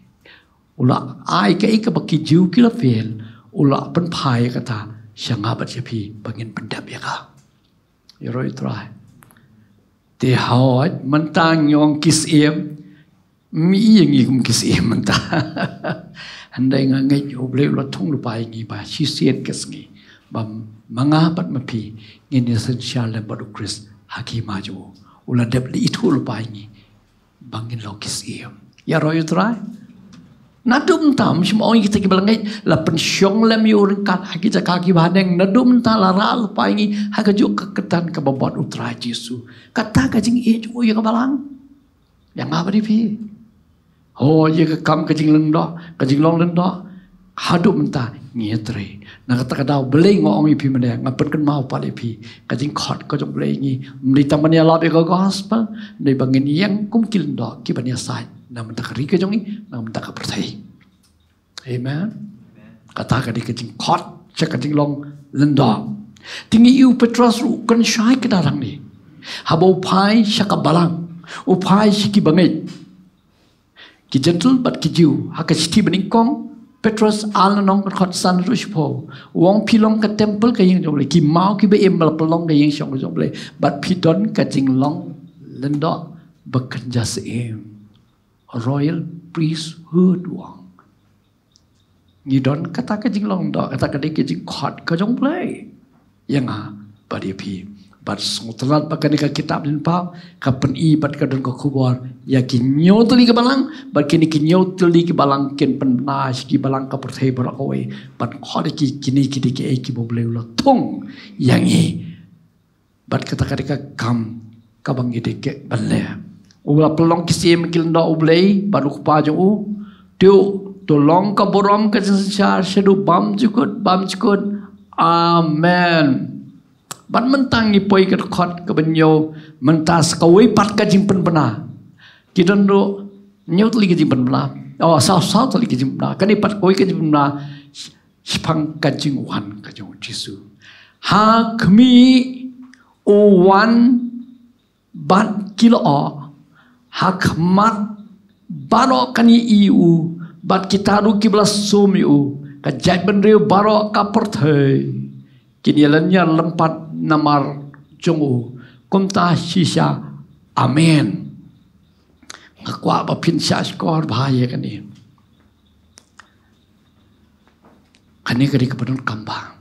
ula ai ke ka baki jiu kila fel ula pen phai kata shanga bat chapi bangin pendap ya ka ya roi trai te hawat mentang yong kisiem mi yang ngum kisiem menta handai ngai yo blay ula thong lu pai ngi ba chi siet kesngi bam manga bat mapi ngin essential le badu Christ haki maju ula dep li itu lupa ini bangin lokis iya ya roy try nadum tam semua orang kita kibalangai la pensyong lem yurin kat haki jakaki badeng nadum ta lara lupa ini haka juk keketan kebabot utra Yesus kata kajing iya ju ya kebalang yang apa di pi oh ya ke kam kajing lendo kajing long lendo hadu menta ngiatre na kata kata belai ngong ipi mana ngapen kan mau pada ipi kajing khot ko jong belai ngi di taman ya labe ko gospel di bangin yang kum kilendo ki bania sai na menta kari ke jong i na menta ka perthai amen kata kadi kajing khot cha kajing long lendo tingi u Petrus ru kan syai ke darang ni habo pai syaka balang u pai siki bangai ki gentle but ki jiu haka sti beningkong Petrus al nong khot san rushpo wong pilong ka temple ka yeng jong le ki mau ki be em bal pelong ka yeng shong jong le but pidon ka jing long lendo bakan jas em royal priesthood wong ni don kata ka jing long do kata ka de ki jing khot ka jong le yang a badi pi bat sutrat bakan ka kitab din pa ka pen i bat ka don ka kubor ya ki nyotli ka balang bat kini ki nyotli ki balang ken pen nas ki balang ka perthai bar kowe bat khod ki kini ki ki e ki boble lo thong yang i bat kata ka kam ka bang ide ke balle ula pelong ki sim kil ndo ublei baru pa jo u tu to long ka borom ka sensar shedu bam jukut bam jukut amen ban mentang ni poi ke khot ke benyo mentas kawai pat ka jing pen bena kidan do nyot li ke jing pen bena oh sao sao li ke jing bena kan ni pat kawai ke jing bena spang ka jing wan ka jong jisu ha kmi o wan ban kilo o ha khmat baro kani iu bat kitaru kiblas sumiu ka jai ben riu baro ka perthei kini lanya lempat namar jongu kumta shisha amen ngakwa ba pin sha skor bahaya kani kani kari kepadon kamba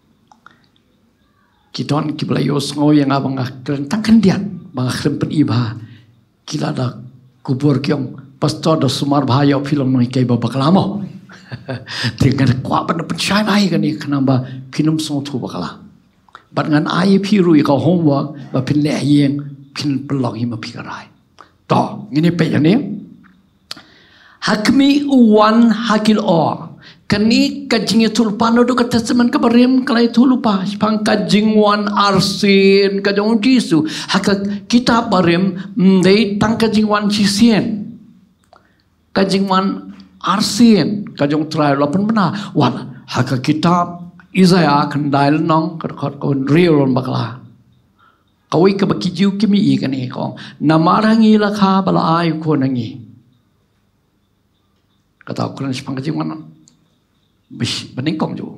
kiton kiblayos ngo yang abang tang kendian bang krempen iba kila da kubur kyong pastor da sumar bahaya film noi kai ba baklamo dengan kuat pada percaya baik kan ni kenapa pinum song tu bakala. Bat ngan ai piru ikau homework ba pin le yang pin pelong hima pikarai. To ngini pe yang ni. Hakmi uwan hakil o. Kani kajing itu lupa no do kata semen kabarim kalai itu lupa. Pang kajing wan arsin kajong jisu. Hak kita barim mdei tang kajing wan jisien. Kajing wan arsin kajong try lapan benar wan hak kitab Isaiah kendai nong kerkot kon real bakla kawai ke baki jiu kimi ikan ni kong namarangi lakha bala ai ko nangi kata ukuran sepang kajing wan bish bening kong ju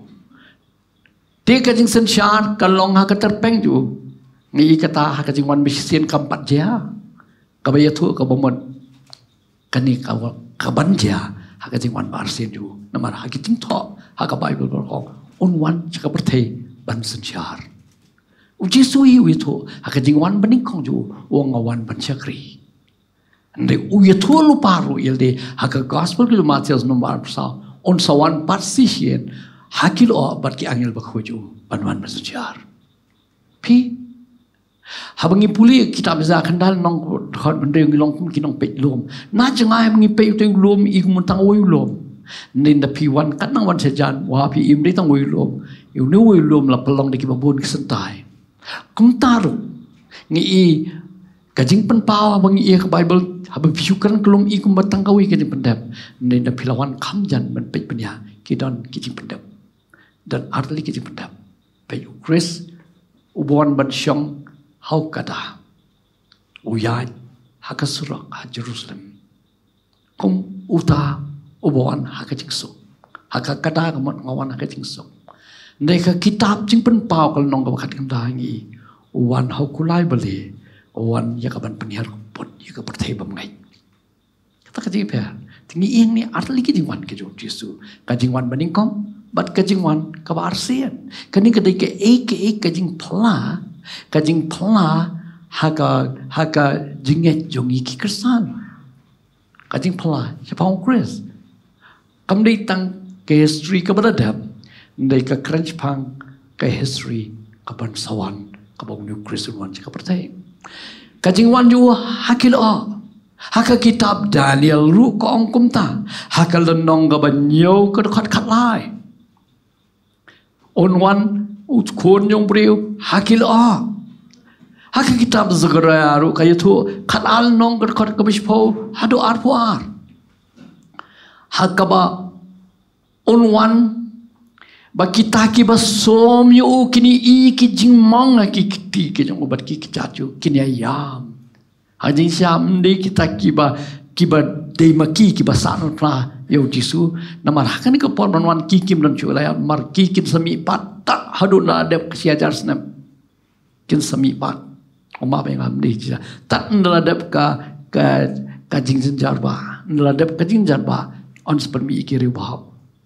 ti kajing sensyar kalong ha terpeng ju ngi kata ha kajing wan bish sien kampat dia kabaya tu kabomon kani kawa kabanja hak jing wan bar sen ju namar hak jing tho hak bible ko on wan chaka perthei ban sanchar u jisu i wi tho hak jing wan baning khong ju o ngawan ban chakri ande u ye tho lu paru ilde hak gospel ki Matius nomor sa on sawan parsisien hakil o bat ki angel ba khoju ban wan ban sanchar pi habangi puli kita bisa kendal nong khot mendeng long kum kinong pek lom na jangai mengi pek teng lom ik muntang oi lom nin da pi wan kan nang wan sejan wa pi im dei tang oi lom yu ne oi lom la pelong de ki babon ki sentai kum taru ngi i kajing pen paw bangi i ke bible hab pi kan klom i kum batang kawi ke pendap nin da pilawan kham jan ben pek penya ki don ki jing pendap dan artli ki jing pendap pe Chris ubon ban syong hau kata uyai haka surak ha Jerusalem kum uta ubawan haka jingso haka kata kamot ngawan haka jingso neka kitab jing pen pau kal nong bakat kendangi uwan hau kulai beli uwan ya kaban penihar pot ya ka perthai bam ngai kata kajing pe tingi ing ni artli ki jingwan ke jo Jesu kajingwan baning kom bat kajingwan ka arsian kani kadai ke e ke e kajing pla kajing pala haka haka jinget jongi ki kersan kajing pala siapa Chris kam dei tang ke history ka beradab dei ka crunch pang ke history ka ban sawan ka bang new Christian wan ka pertai kajing wan ju hakil o haka kitab Daniel ru ko ong kumta haka lenong ka banyo ka khat khat lai on wan ut kon yung brio hakil a hak kitab Zakaria ru kaya tu khalal nong ker khot kabish pho hadu ar pho ar hakaba on wan ba kita ki ba som yu kini i ki jing mong ki ti ki jong obat ki kichaju kini ayam hajing syam de kita ki ba ki ba de maki ki ba sa no tra yo jisu namar hakan ke pon wan ki kim dan chulaya mar ki kim sami pat tak hadu na adab kesiajar senam kin sami pat oma ba ngam de jisa tak ndadap ka ka ka jing senjar ba ndadap ka jing jar ba on spermi ki riu ba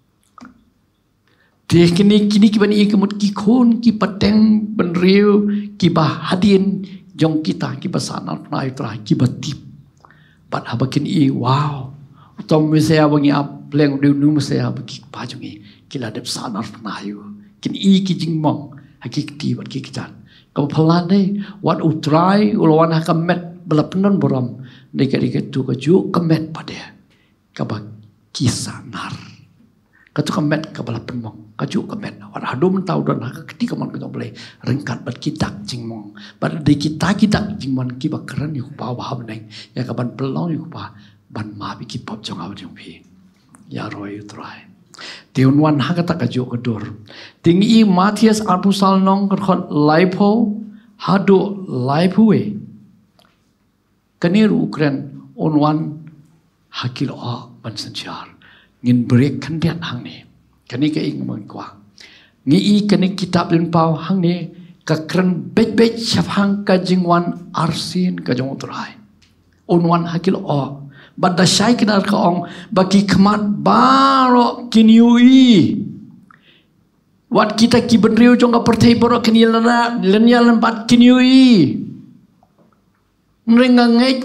de kini kini ki bani ki mut ki khon ki pateng ben riu ki ba hadin jong kita ki basana na itra ki batip pat habakin i wow tom saya bangi ap leng de nu saya bagi pajongi kila dep sanar pnayu kin i ki jingmong hakikti wat ki kitan ka phalane wat utrai ulwan hakamet belapenan boram de ka tu ka ju kamet pade ka ba kisanar Katu kamet kabala penmong, kaju kamet. War hadum tau dan haka ketika man kau boleh rengkat bat kitak jingmong. Bat de kita kitak jingmon kiba keren yuk pa wahab neng. Ya kaban pelong yuk pa ban ma bi kipop jong aw jong pi. Ya roy utrai. Tiun wan haka tak kaju kedur. Tingi Matias Apusal nong kerhot laipo hadu laipue. Kanir Ukren onwan hakil o ban senjar. Ngin break kandiat hang ni. Kani ke ing mengkwa. Ngi i kani kitab din pau hang ni ka kren bet bet syaf hang ka jingwan arsin ka jong utrai. Onwan hakil o. Bada syai kenar ka ong bagi kemat baro kiniui. Wat kita ki benriu jong ka pertai baro kini lana lenya lempat kiniui. Nrengangai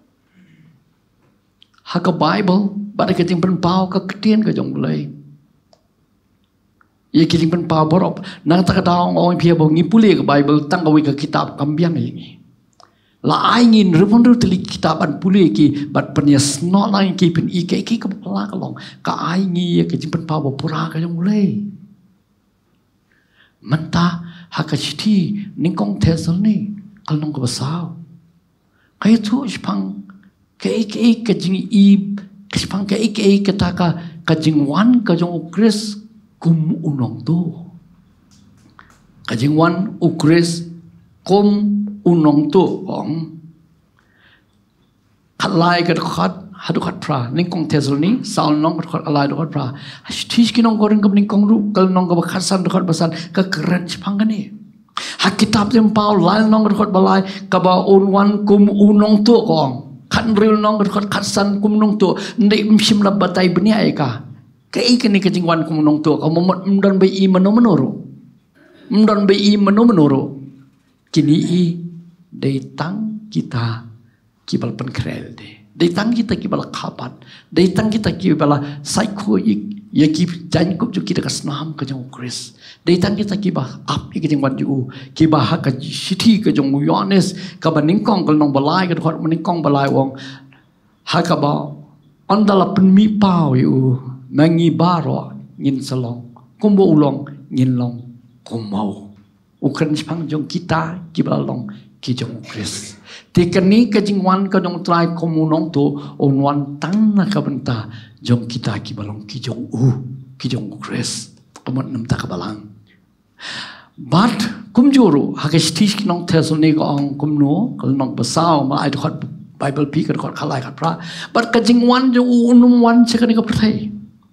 haka Bible bada keting penpau ka ketien ka jong bulai. Ia keting penpau borop nang tak daong ong pia bo ngipuli ka Bible tang kawi ka kitab kambiang ini. La aingin remondu teli kitaban puli ki bat penias no lain ki pen ike ki ka pala kalong ka aingi ia keting penpau bo pura ka jong bulai. Menta haka chiti ningkong tesel ni kalong ka basau. Kaya tu sepang kaya kaya kajing i sepang kaya kaya kata ka kajing wan kajing ukris kum unong tu. Kajing wan ukris kum unong tu ong kalai kadukhat hadukhat pra ningkong tesel ni sal nong kadukhat alai dukhat pra. Hashtish kinong goreng kam ningkong ru kal nong ka bakhasan dukhat basan ka keren sepang kani. Hak kitab tempau lain nong kadukhat balai kaba unwan kum unong tu ong. Kan real nong kadukhat khasan kum unong tu ndai msim la batai benia eka. Kai kani kajing wan kum unong tu ka momot mdon bai i mano menoro. Mdon bai i mano menoro. Kini i datang kita kibal penkrel de. Datang kita kibal kapan. Datang kita kibal saiko ik ya ki jan kup ju kita kasnam ka jong Kris. Datang kita kibal ap ik jing wan ju kibal hak siti ka jong Yohanes ka baningkong kal nong balai ka khot maningkong balai wong hakaba andala penmi pau yu mangi baro ngin salong kumbo ulong ngin long kumau. Ukran sepang jong kita kibal long ki jong Kris. Tikani ka jingwan ka jong try komunong tu onwan tang na ka benta jong kita kibalong ki jong u ki jong Kris. Kamot nam ta kabalang. But kumjuru hakastish kinong tesoni ka ong kumno kalnong basaw ma ai khot Bible pi ka khot khalai ka pra. But ka jingwan jong unum wan chekani ka prthai.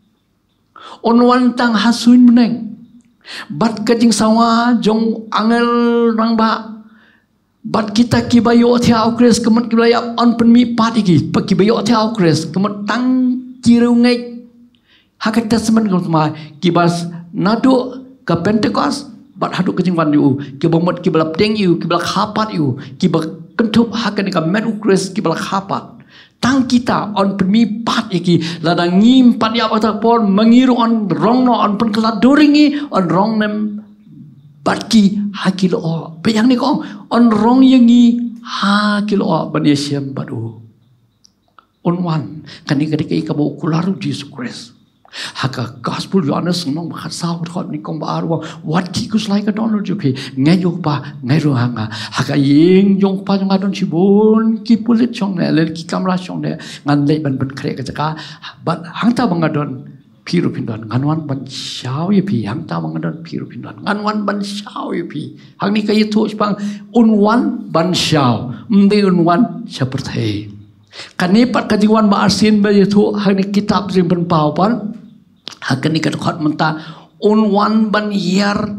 Onwan tang hasuin meneng. Bat kajing sawa jong angel rang ba. Bat kita kibayo tiao Kris kemat kibaya on penmi pati ki pak kibayo tiao Kris kemat tang kiru ngai hakat testament kema kibas nado ke Pentecost bat hadu kajing wan yu kibomot kibala teng yu kibala khapat yu kibak kentup hakat ka met Kris kibala khapat. Tang kita on penmi pat iki lada ngim pat ya bata por mengiru on rong no on pen kelat doringi on rong nem batki hakil o peyang ni ko on rong yangi hakil o ban yesem badu on wan kani ketika ikabo kularu Jesus Christ haka gospel Yohanes nong bakhat saw khot ni kong ba arwa wat ki kus lai ka don ju phi ngai yo pa ngai ro hanga haka ying jong pa jong adon chibon ki pulit chong ne le ki kamera chong ne ngan le ban ban kre ka jaka bat hang ta bang adon phi ru phin don ngan wan ban shaw ye phi hang ta bang adon phi ru phin don ngan wan ban shaw ye phi hang ni ka ye thu pang un wan ban shaw mde un wan seperti kani pat ka jiwan ba arsin ba ye thu hang ni kitab rim ban pau pan hakan ni kadukhat menta unwan ban yar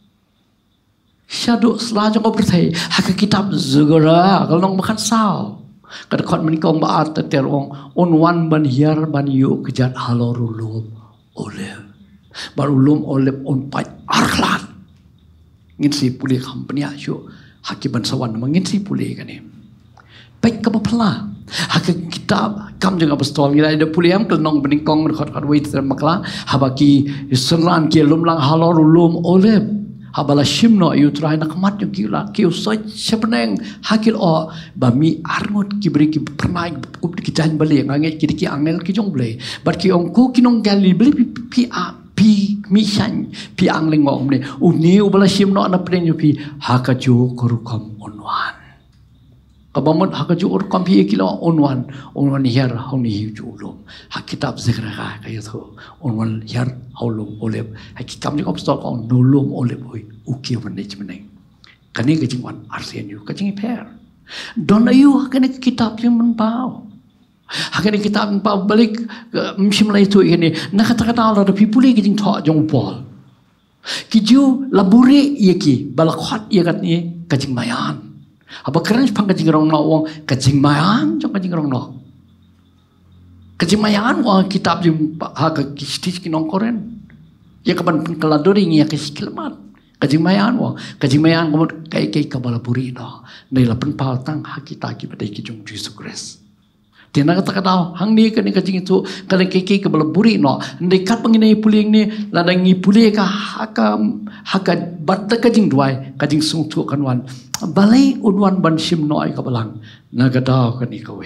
syadu selajang ko pertai hak kitab zugara kalong makan saw kadukhat menikong ba at terong unwan ban yar ban yu kejat halorulum oleh barulum oleh on pai arklat ngin si puli company ayo hakiban sawan mangin si puli kan ni baik ka bapla hak kitab kam jeng apostol ngira ada puliam kelnong beningkong khot khot wait makla habaki senran ki lumlang halor ulum oleh habala shimno yu trai nak mat yu kila kiu so sebeneng hakil o bami arngot kibri ki pernai kup ki jan bali nganget ki ki angel ki jong ble bat ki ong ku ki nong gali bli pi a pi mi shan pi angling ngom ne u ni u bala shimno na pren yu pi hakaju korukom onwan kabamut hakaju orkom pi kilo onwan onwan hier honi yu julum hakitab zikra ka yaso onwan hier haulum oleb hakikam ni obstol ko nulum oleb oi uki management kani ka jingwan arsian yu ka jingi per don ayu kani kitab yang menpau hakani kitab menpau balik msim lai tu ini na kata kata ala pi puli ki jing tho jong pol ki ju laburi yeki balakhat yakat ni ka jing mayan apa keren pang ka jing rong no wong ka jing mayan jong ka jing rong no kejimayan wah kitab jum hak kistis kinong koren ya kapan keladori ya kiskilmat kejimayan wah kejimayan kamu kai kai kabalapuri no nei la penpal tang hak kita ki pada ki jung Yesus Kristus tina kata kata hang ni kan kajing itu kali kai kai kabalapuri no nei kat penginai puling ni ladangi puli ka hak hak batta kajing duai kajing sung tu kanwan balai unwan ban sim noi kabalang nagada kan ikawe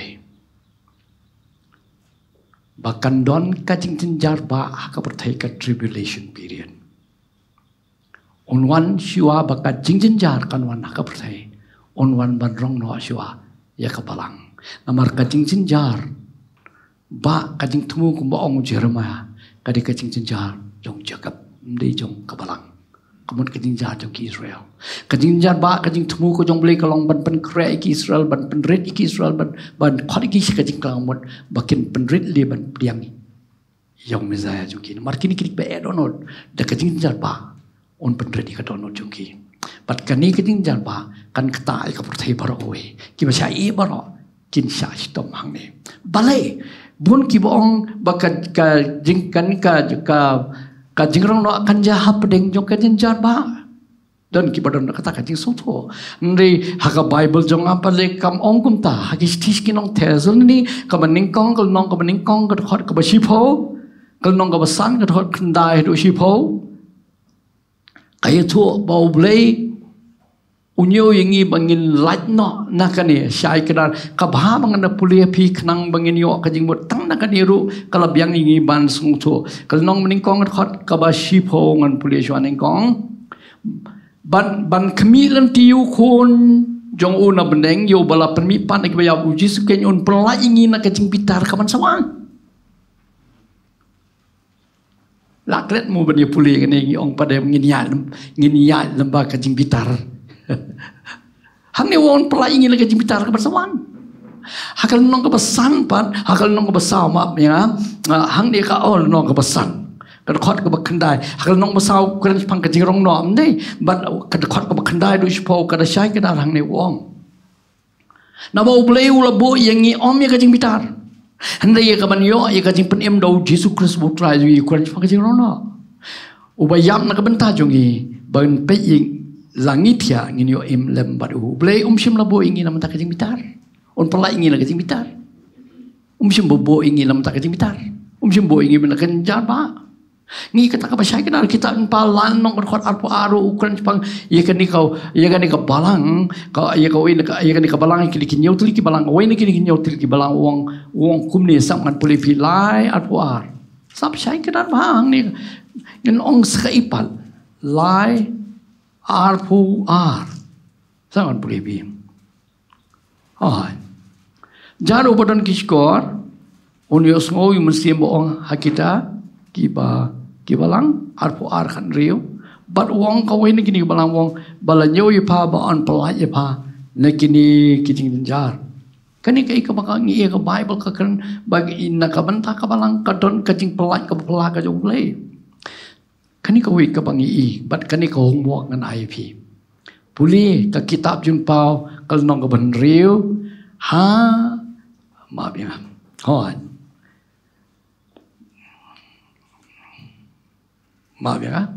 bahkan don kajing tinjar ba haka pertai ka tribulation period unwan siwa baka jing tinjar kan wan haka pertai unwan ban rong no siwa ya kabalang namar kajing tinjar ba kajing temu kumba ong Jeremiah kadi kajing tinjar jong Jacob ndi jong kabalang kemudian kajing jar jong ki Israel kajing jar ba kajing temu ko jong beli kalong ban pen kre ki Israel ban pen red ki Israel ban ban khot ki kajing kalang mot bakin pen red li ban priang yong Mesiah jong ki mar kini kini be donot da kajing jar ba on pen red ka donot jong ki pat kani kajing jar ba kan kata ka perthai baro we ki ba sai baro kin sha stom hang ne balai bun ki bong bakat ka jing kan ka ka kajing rong no akan jahat pedeng jong kajing jar ba dan kibadan kata kajing soto ndi haka Bible jong apa le kam ong kum ta haki stis kinong tezul ni kamaning kong kal nong kamaning kong ka khot ka basipo kal nong ka basan ka khot kndai do sipo kaya tu bau blei unyo yengi bangin light no nakani syai kedar kabha bangana pulia pi khnang bangin yo kajing mot tang nakani ru kala biang yengi ban sung tu kal nong mning kong khot kabashi pho ngan pulia shwaning kong ban ban khmi lam ti yu khon jong u na bendeng yo bala permi pan ek baya uji su ken un pelai yengi na kajing pitar kaman sawang lakret mu ban yo pulia kene ong pada ngin ya ngin ya lembah kajing pitar hang ni won pelai ingin lagi jimpitar ke bersamaan hakal nong ke pesan pan hakal nong ke besau maaf ya hang dia ka ol nong ke pesan kad khot ke bekendai hakal nong besau kren pang ke jingrong nom ni bat kad khot ke bekendai du sipo kada syai ke darang ni wong na bau blei ula bo yang ni om ya ke jimpitar handai ya ka ban yo ya ka jing pen em do Yesus Kristus bu trai ju kren pang ke jingrong no ubayam na ke benta jongi ban pe langit ya ngin yo im lem badu blei um sim labo ingin lam tak kajing bitar on pala ingin la kajing bitar um sim bobo ingin lam tak kajing bitar um sim bo ingin menakan jaba ngi kata ka basai kedar kita palan nong berkhot arpo aru ukuran pang ya kan kau ya kan ka balang ka ya kau ini ya kan ka balang ki ki nyau ki balang wai ni ki nyau ki balang wong wong kumni sangat boleh pilai arpo ar sap sai kedar bang ni ngin ong sakaipal lai arpu ar sangat boleh bi ah jaro badan kiskor unios ngoi mesti boong hakita kiba kibalang arpu ar kan rio bat wong kawai ni kini balang wong balanyo ipa ba on pelaj ipa na kini kiting jar kani kai ka baka ngi ka Bible ka kan bagi na ka banta ka balang ka don kajing pelaj ka pelaj ka jong play kani ka wik ka bangi bat kani ka homework ngan I P puli ka kitab jun pau kal nong ka ban riu ha ma bia hon ma bia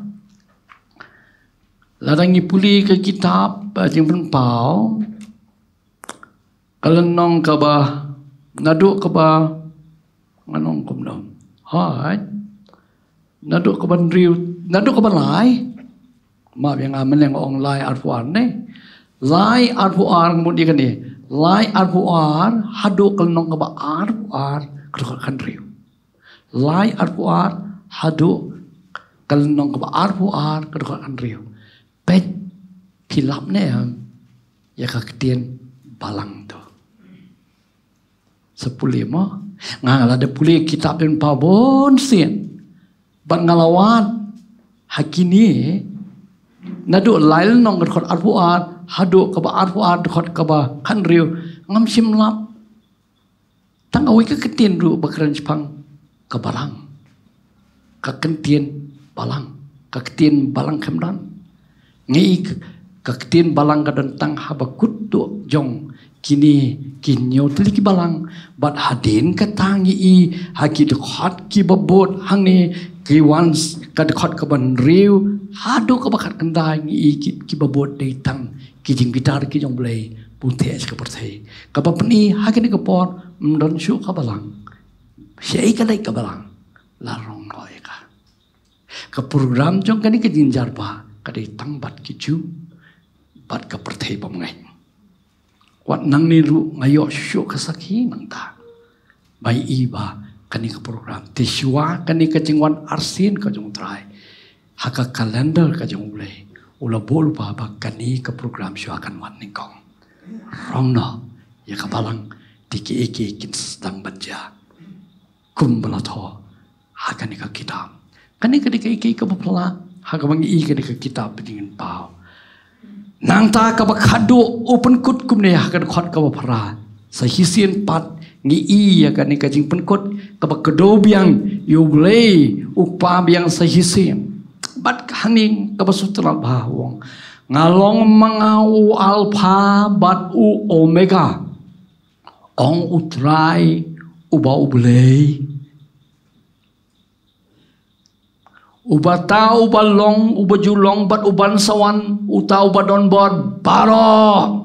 ladangi puli ka kitab jun ban pau kal nong ka ba nadu ka ba nganong kum nom hon nadu ka ban riu nadu ka ban lai Ma yang amen yang ong lai arpuar ne. Lai arpuar kemudian kan ni. Lai arpuar hadu kelnong keba arpuar kedok kan riu. Lai arpuar hadu kelnong keba arpuar kedok kan riu. Pet pilap ne ya kaktian balang tu. Sepuluh mo ngal ada pulih kitab dan pabon sien. Ban ngalawat hakini nadu lail nong kedok arpuar hadu keba arpuar kedok keba kan riu ngam simlap. Tanggawi kaktian ru bakaran Jepang ke balang, kakentian balang, kaketian balang kemdan, ngi kaketian balang kadentang habakut tu jong kini kinyo teliki balang, bat hadin katangi i haki dekat ki babot hang ni ki once kadekat kaban riu hadu kabakat kendai ngi ki ki babot datang ki jing gitar ki jong blay putih es kepertai kabapni haki ni kepor mendon syu kabalang. Siya ikalay kabalang larong noy ka. Ka program jong kani kajinjar ba kadai tangbat kicu bat ka perthai pamngai. Wat nang niru ngayo syu kasaki nang ta. Bai iba kani ka program tiswa kani kajingwan arsin ka jong try. Haka kalender ka jong ulay. Ula bol ba ba kani ka program syu akan wat ningkong. Rong no ya kabalang diki iki kin sedang baca. Kumbalato hakani ka kitab kani ka dikai kai ka bapla hakabangi i ka dika kitab bedingin pau nang ta ka bakhado open kut kumne hakan khot ka bapra sa hisien pat ngi i ya kani ka jing penkot ka bakdo biang yublei upa biang sa hisien bat haning ka basutra bawong ngalong mangau alpha bat u omega ong utrai uba ublei uba ta uba long uba julong bat uban sawan uta uba don bor baro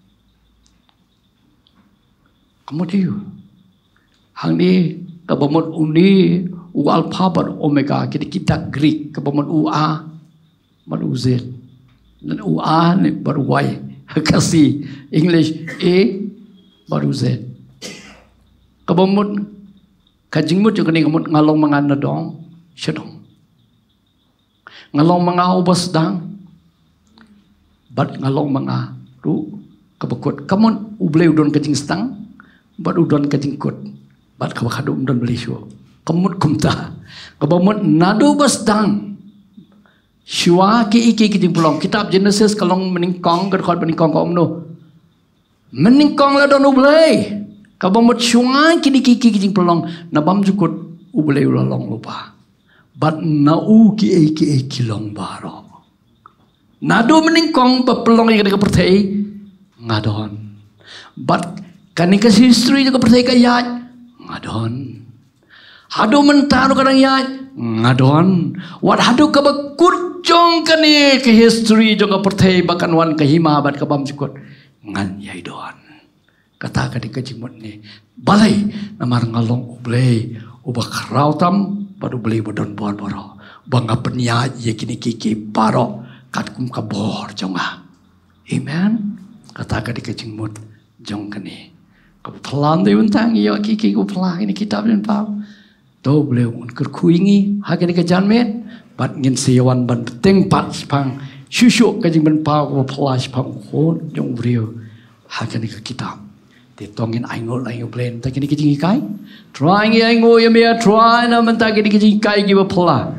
kamu tiu hang ni kabamot uni u alpha bat omega kita kita Greek kabamot u a bat u z dan u a ni bat y kasih English a bat u z kabamut kajingmut juga ni kamut ngalong mangan na dong syadong ngalong mga ubas dang bat ngalong mga ru kabakut kamut ublay udon kajing stang bat udon kajing kut bat kabakado udon belisyo kamut kumta kabamut nado bas dang syua ki iki kajing pulong kitab Genesis kalong meningkong kadkot meningkong ka omno meningkong la don ublay kabamot syungai kini kiki kijing pelong nabam jukut ublay ulalong lupa bat nau ki e ki e kilong baro nado meningkong bapelong yang ka perthai ngadon bat kani ka history ka perthai ka yat ngadon hado mentaro kadang yat ngadon wat hado ka bakut jong kani ka history jong ka perthai bakan wan ka hima bat ka bam jukut ngan yai don kata kadi kajimut ni balai namar ngalong ublay ubah krautam baru beli bodon bor boro bangga penya ye kini kiki baro kat kum kabor jonga amen kata kadi kajimut jong kani kapelan de untang yo kiki ku pelang ini kitab dan pau do beli un kerkuingi hakani kajanmet bat ngin siawan ban teng pat spang syusuk kajing ban pau ku pelas pang ho jong brio hakani ka kitab Te tongin aingo aingo plan ta kini kijing kai trying aingo ya me try na menta kini kijing kai gi bapla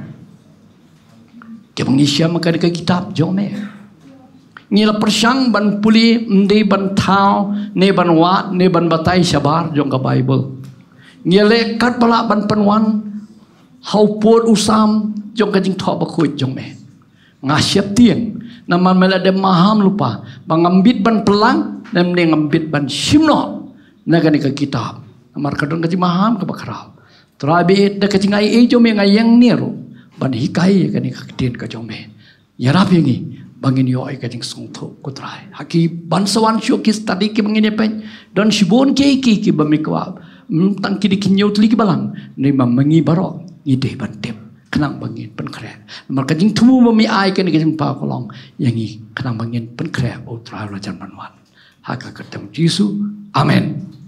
ke mengisya maka de kitab jome ngila persang ban puli ndi ban thao ne ban wat ne ban batai sabar jong ka bible ngile kat bala ban panwan hau pot usam jong ka jing tho ba khoi jome ngasiap tieng naman mela de maham lupa bangambit ban pelang dan ngambit ban simno nagani ka kitab amar kadon ka maham ka bakrao trabi da ka tingai e jome ngayang nero ban hikai kani ka tin ka jome yarapi ngi bangin yo ai ka jing sungtho kutrai haki ban sawan syo ki study ki bangin pen don shibon ki ki ki bamikwa tang ki dikinyo tli ki balang ni mamangi baro ngide ban tep kenang bangin pen kre mar ka jing thu ma mi ai ken ke jing pa kolong yang i kenang bangin pen kre o tra la jan manwan ha ka ka tem Yesus amen